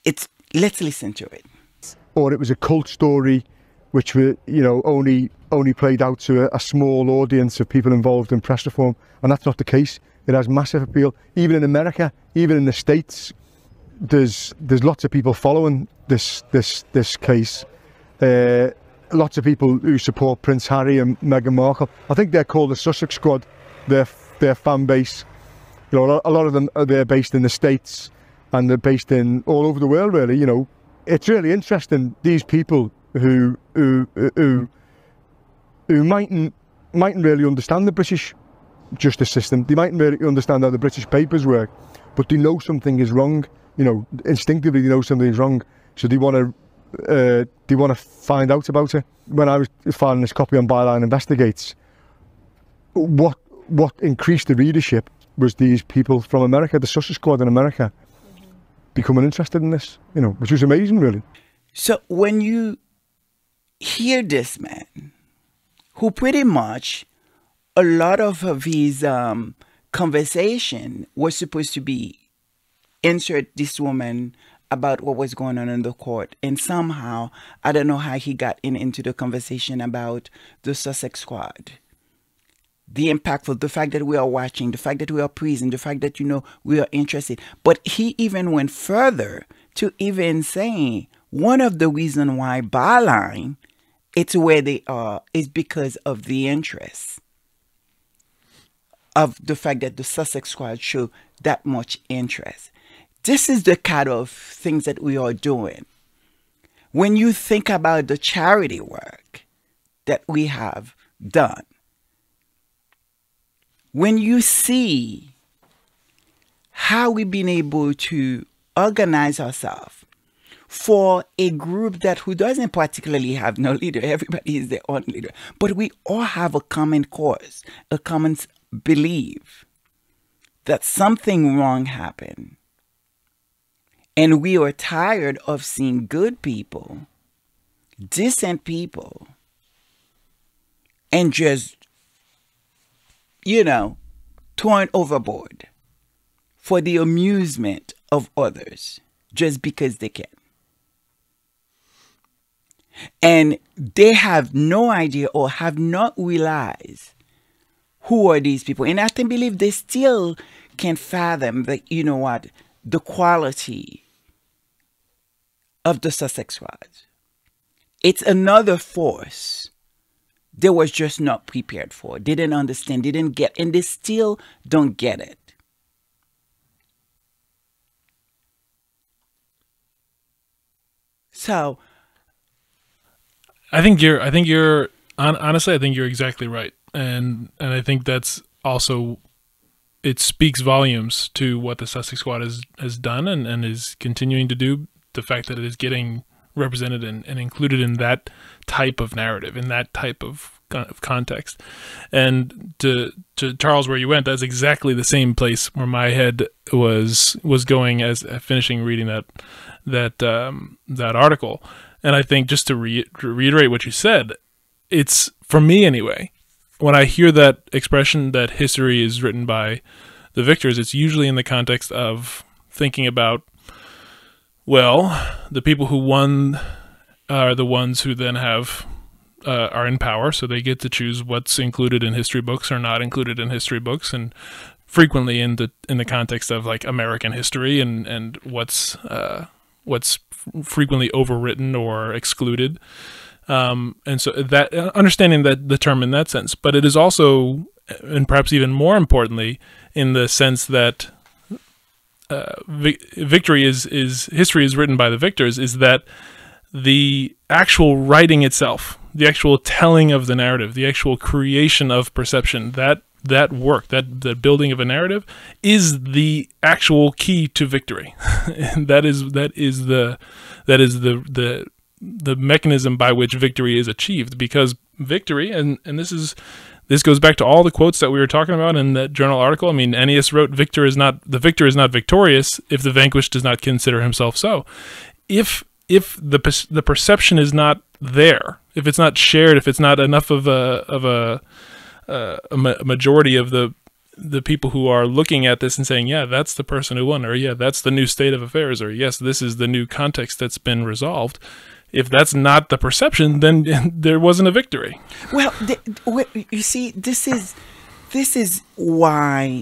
Speaker 1: It's let's listen to it.
Speaker 10: Or it was a cult story, which were you know only only played out to a, a small audience of people involved in press reform, and that's not the case. It has massive appeal. Even in America, even in the States, there's there's lots of people following this this this case. Uh, lots of people who support Prince Harry and Meghan Markle. I think they're called the Sussex Squad. Their their fan base, you know, a lot of them are they're based in the States and they're based in all over the world. Really, you know, it's really interesting. These people who who who who mightn't mightn't really understand the British justice system. They mightn't really understand how the British papers work, but they know something is wrong. You know, instinctively they know something is wrong, so they want to. Uh, they want to find out about it. When I was filing this copy on Byline Investigates, what what increased the readership was these people from America, the Sussex Squad in America, mm-hmm. becoming interested in this, you know, which was amazing, really.
Speaker 1: So when you hear this man, who pretty much a lot of his um, conversation was supposed to be insert this woman about what was going on in the court, and somehow I don't know how he got in into the conversation about the Sussex Squad, the impactful, the fact that we are watching, the fact that we are praising, the fact that you know we are interested. But he even went further to even saying one of the reasons why Byline it's where they are is because of the interest of the fact that the Sussex Squad show that much interest. This is the kind of things that we are doing. When you think about the charity work that we have done, when you see how we've been able to organize ourselves for a group that who doesn't particularly have no leader, everybody is their own leader, but we all have a common cause, a common belief that something wrong happened. And we are tired of seeing good people, decent people, and just, you know, torn overboard for the amusement of others just because they can. And they have no idea or have not realized who are these people. And I can believe they still can't fathom that, you know what, the quality of the Sussex Squad. It's another force they was just not prepared for. They didn't understand, they didn't get, and they still don't get it. So
Speaker 3: I think you're I think you're honestly I think you're exactly right. And and I think that's also, it speaks volumes to what the Sussex Squad has, has done and, and is continuing to do. The fact that it is getting represented and, and included in that type of narrative, in that type of, of context. And to to Charles, where you went, that's exactly the same place where my head was was going as uh, finishing reading that that um, that article. And I think just to, re to reiterate what you said, it's, for me anyway, when I hear that expression that history is written by the victors, it's usually in the context of thinking about, well, the people who won are the ones who then have uh, are in power, so they get to choose what's included in history books or not included in history books, and frequently in the in the context of like American history and and what's uh, what's frequently overwritten or excluded, um, and so that understanding that the term in that sense, but it is also, and perhaps even more importantly, in the sense that. Uh, vi victory is, is history is written by the victors, is that the actual writing itself, the actual telling of the narrative, the actual creation of perception, that that work, that the building of a narrative is the actual key to victory. And that is that is the that is the the the mechanism by which victory is achieved, because victory, and and this is This goes back to all the quotes that we were talking about in that journal article. I mean, Ennius wrote, "Victor is not the victor is not victorious if the vanquished does not consider himself so." If if the the perception is not there, if it's not shared, if it's not enough of a of a uh, a, ma a majority of the the people who are looking at this and saying, yeah, that's the person who won, or yeah, that's the new state of affairs, or yes, this is the new context that's been resolved. If that's not the perception, then there wasn't a victory.
Speaker 1: Well, the, you see, this is this is why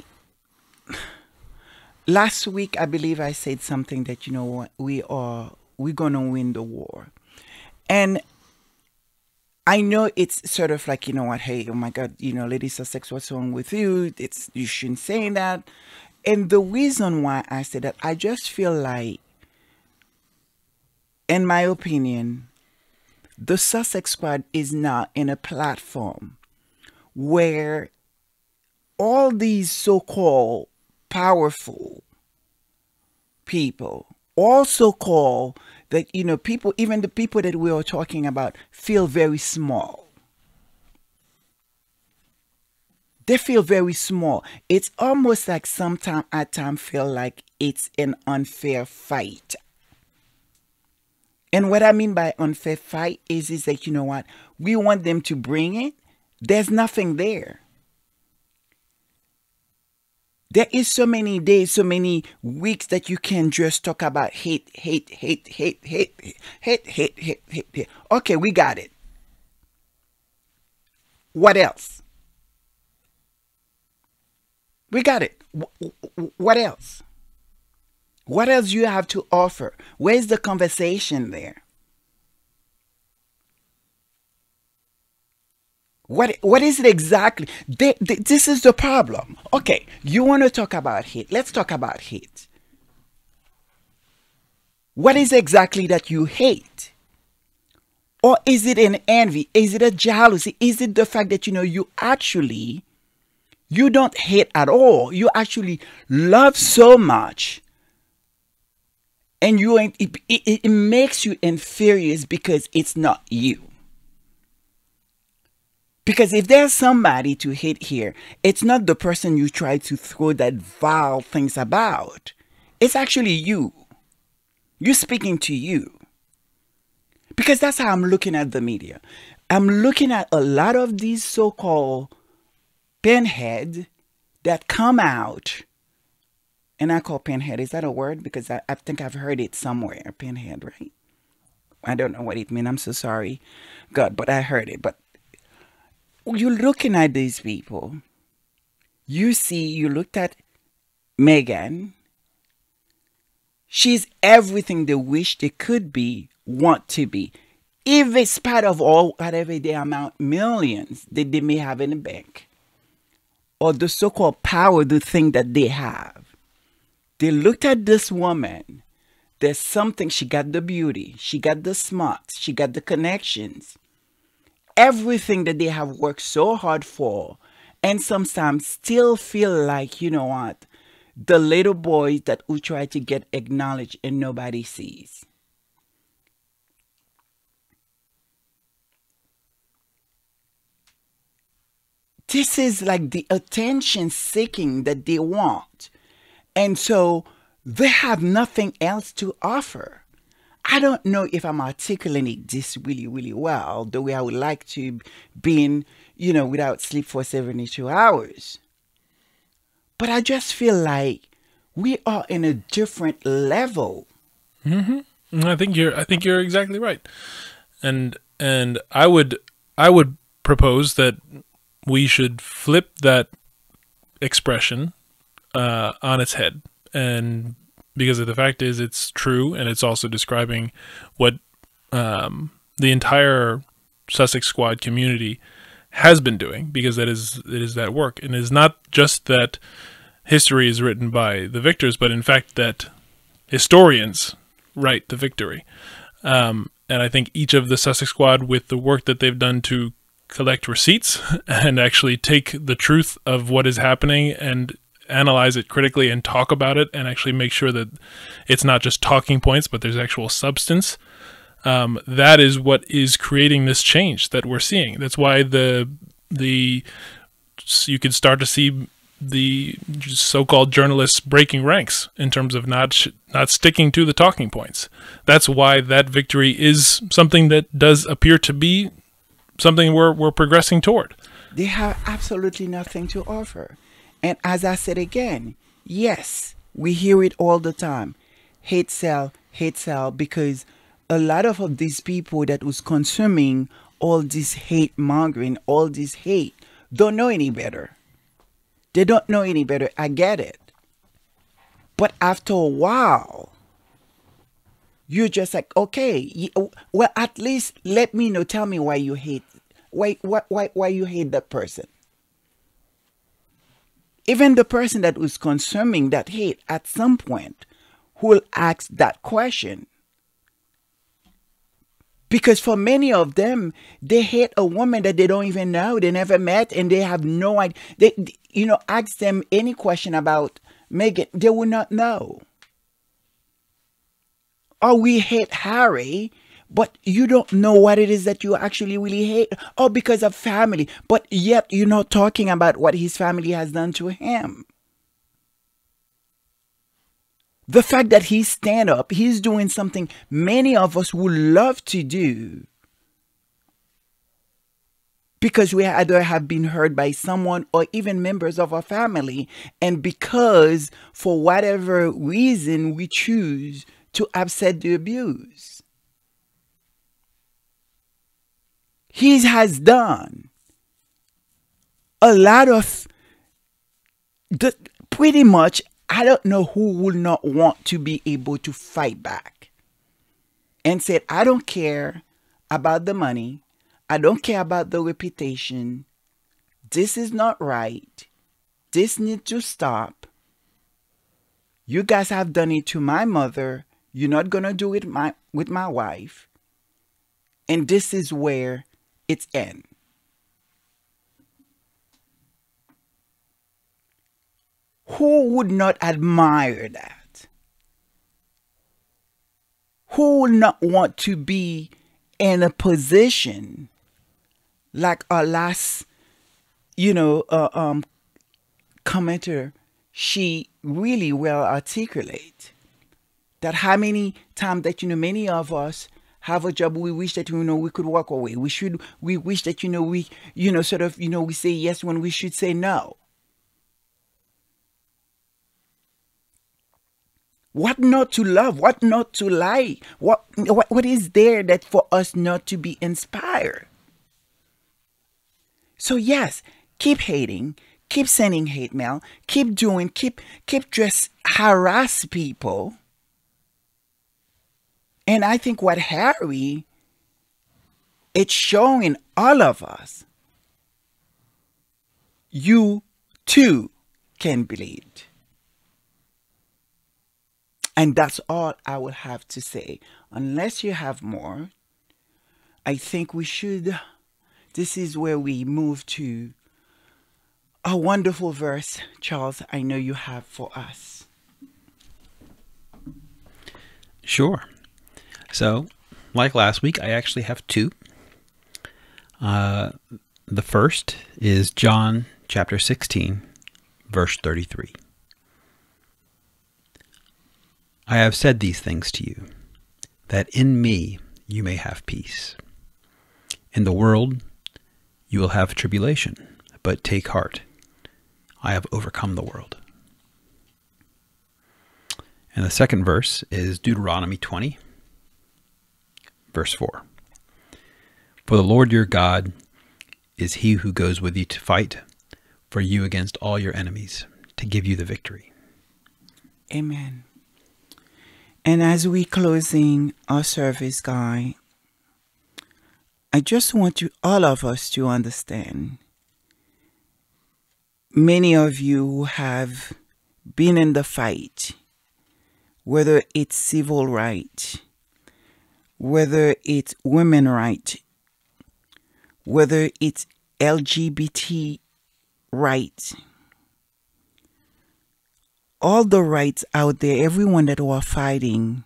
Speaker 1: last week I believe I said something that, you know what, we are we're gonna win the war. And I know it's sort of like, you know what, hey, oh my God, you know, Lady Sussex, what's wrong with you? It's you shouldn't say that. And the reason why I said that, I just feel like, in my opinion, the Sussex Squad is now in a platform where all these so-called powerful people, also call that, you know, people, even the people that we are talking about, feel very small. They feel very small. It's almost like sometimes at times feel like it's an unfair fight. And what I mean by unfair fight is, is that, you know what, we want them to bring it. There's nothing there. There is so many days, so many weeks that you can just talk about hate, hate, hate, hate, hate, hate, hate, hate, hate, hate. Okay, we got it. What else? We got it. What else? What else do you have to offer? Where's the conversation there? What what is it exactly? They, they, this is the problem. Okay, you want to talk about hate. Let's talk about hate. What is exactly that you hate? Or is it an envy? Is it a jealousy? Is it the fact that, you know, you actually, you don't hate at all. You actually love so much. And you it, it, it makes you inferior because it's not you. Because if there's somebody to hate here, it's not the person you try to throw that vile things about. It's actually you. You're speaking to you. Because that's how I'm looking at the media. I'm looking at a lot of these so-called pinheads that come out. And I call pinhead, is that a word? Because I, I think I've heard it somewhere, pinhead, right? I don't know what it means. I'm so sorry, God, but I heard it. But you're looking at these people. You see, you looked at Meghan. She's everything they wish they could be, want to be. If it's part of all, whatever the amount, millions that they may have in the bank. Or the so-called power, the thing that they have. They looked at this woman. There's something, she got the beauty. She got the smarts. She got the connections. Everything that they have worked so hard for, and sometimes still feel like, you know what, the little boys that who try to get acknowledged and nobody sees. This is like the attention seeking that they want. And so they have nothing else to offer. I don't know if I'm articulating this really, really well, the way I would like to, being, you know, without sleep for seventy-two hours. But I just feel like we are in a different level.
Speaker 3: Mm-hmm. I think you're. I think you're exactly right. And and I would I would propose that we should flip that expression uh, on its head, and because of the fact is it's true, and it's also describing what um, the entire Sussex Squad community has been doing, because that is it is that work, and it is not just that history is written by the victors, but in fact that historians write the victory. Um, and I think each of the Sussex Squad, with the work that they've done to collect receipts and actually take the truth of what is happening and analyze it critically and talk about it and actually make sure that it's not just talking points, but there's actual substance. Um, that is what is creating this change that we're seeing. That's why the the you can start to see the so-called journalists breaking ranks in terms of not sh not sticking to the talking points. That's why that victory is something that does appear to be something we're we're progressing toward.
Speaker 1: They have absolutely nothing to offer. And as I said again, yes, we hear it all the time. Hate sell, hate sell, because a lot of, of these people that was consuming all this hate mongering, all this hate, don't know any better. They don't know any better. I get it. But after a while, you're just like, okay, well, at least let me know. Tell me why you hate, why, why, why, why you hate that person. Even the person that was consuming that hate at some point will ask that question. Because for many of them, they hate a woman that they don't even know, they never met, and they have no idea. They, you know, ask them any question about Meghan, they will not know. Or we hate Harry, but you don't know what it is that you actually really hate. Or because of family, but yet you're not talking about what his family has done to him. The fact that he stand up, he's doing something many of us would love to do. Because we either have been hurt by someone or even members of our family. And because for whatever reason we choose to upset the abuse. He has done a lot of, the, pretty much, I don't know who would not want to be able to fight back and said, I don't care about the money. I don't care about the reputation. This is not right. This needs to stop. You guys have done it to my mother. You're not going to do it my, with my wife. And this is where it's ends. Who would not admire that? Who would not want to be in a position like our last, you know, uh, um, commenter, she really well articulate that how many times that, you know, many of us have a job we wish that, you know, we could walk away. We should, we wish that, you know, we, you know, sort of, you know, we say yes when we should say no. What not to love? What not to like? What, what, what is there that for us not to be inspired? So yes, keep hating, keep sending hate mail, keep doing, keep, keep just harass people. And I think what Harry, it's showing all of us, you too can bleed. And that's all I will have to say. Unless you have more, I think we should, this is where we move to a wonderful verse, Charles, I know you have for us.
Speaker 2: Sure. So, like last week, I actually have two. Uh, the first is John chapter sixteen, verse thirty-three. I have said these things to you, that in me you may have peace. In the world you will have tribulation, but take heart. I have overcome the world. And the second verse is Deuteronomy twenty, verse four. For the Lord your God is he who goes with you to fight for you against all your enemies, to give you the victory.
Speaker 1: Amen. And as we closing our service, Guy, I just want you, all of us, to understand. Many of you have been in the fight, whether it's civil rights, whether it's women rights, whether it's L G B T rights. All the rights out there, everyone that were fighting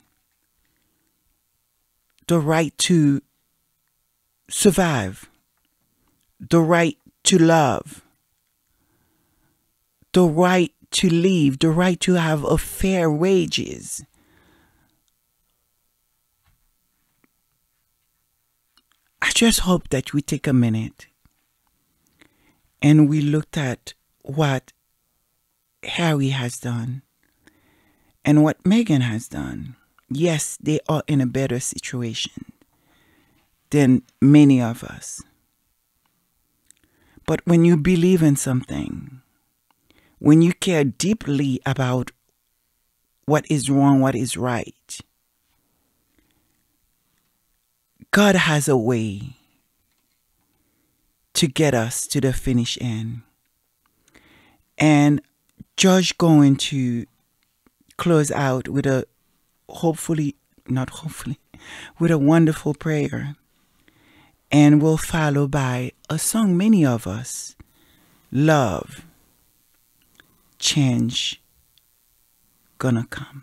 Speaker 1: the right to survive, the right to love, the right to live, the right to have a fair wages. I just hope that we take a minute and we looked at what Harry has done and what Meghan has done, yes, they are in a better situation than many of us. But when you believe in something, when you care deeply about what is wrong, what is right, God has a way to get us to the finish end. And George going to close out with a hopefully, not hopefully, with a wonderful prayer. And we'll follow by a song many of us love. Change gonna come.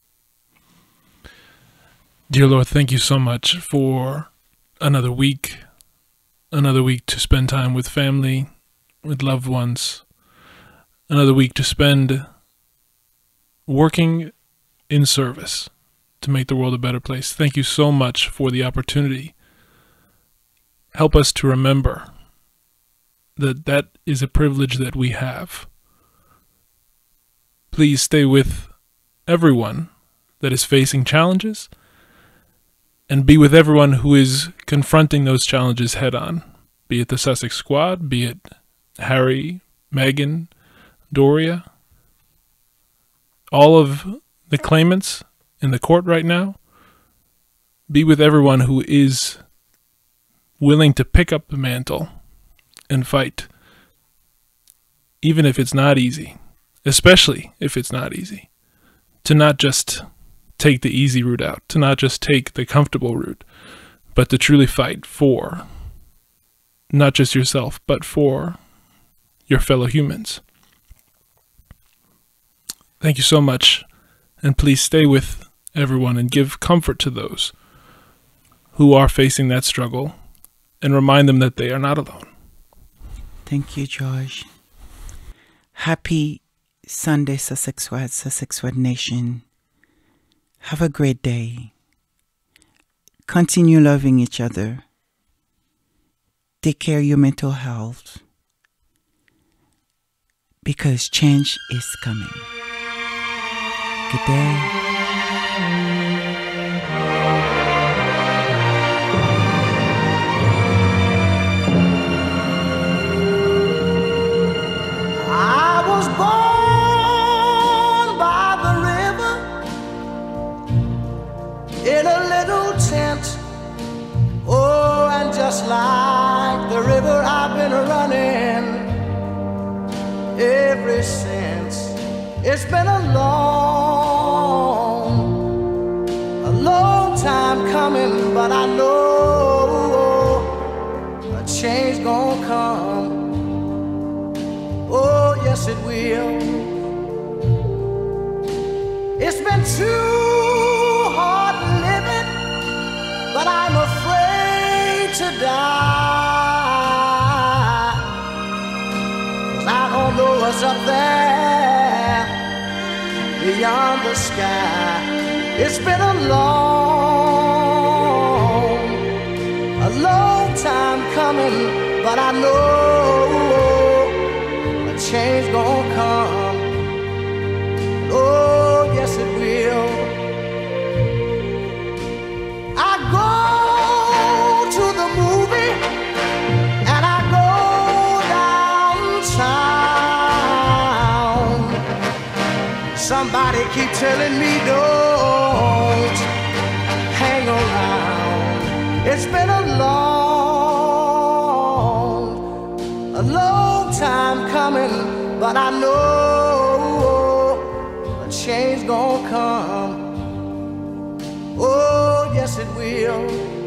Speaker 3: Dear Lord, thank you so much for another week, another week to spend time with family, with loved ones, another week to spend working in service to make the world a better place. Thank you so much for the opportunity. Help us to remember that that is a privilege that we have. Please stay with everyone that is facing challenges and be with everyone who is confronting those challenges head on, be it the Sussex squad, be it Harry, Meghan, Doria, all of the claimants in the court right now. Be with everyone who is willing to pick up the mantle and fight, even if it's not easy, especially if it's not easy, to not just take the easy route out, to not just take the comfortable route, but to truly fight for not just yourself, but for your fellow humans. Thank you so much, and please stay with everyone and give comfort to those who are facing that struggle and remind them that they are not alone.
Speaker 1: Thank you, George. Happy Sunday, Sussex Wad, Sussex Wad Nation. Have a great day. Continue loving each other. Take care of your mental health, because change is coming. Good day.
Speaker 11: I was born by the river in a little tent. Oh, and just like the river, I've been running ever since. It's been a long, a long time coming, but I know a change gonna come. Oh, yes, it will. It's been too hard living, but I'm afraid to die. 'Cause I don't know what's up there beyond the sky. It's been a long, a long time coming, but I know change gonna come. Oh, yes it will. I go to the movie and I go downtown. Somebody keep telling me don't hang around. It's been a long, a long time coming, but I know a change gonna come. Oh, yes it will.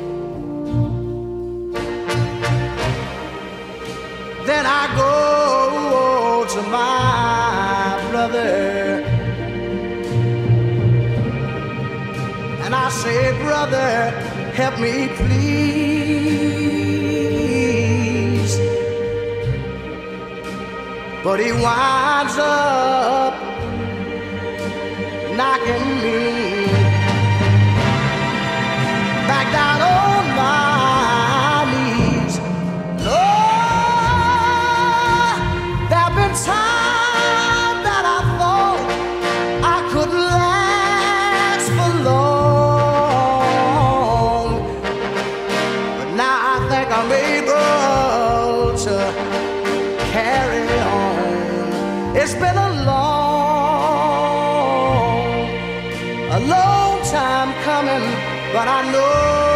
Speaker 11: Then I go to my brother and I say, brother, help me please. But he winds up knocking me back down on my knees. Lord, there've been times that I morning, but I know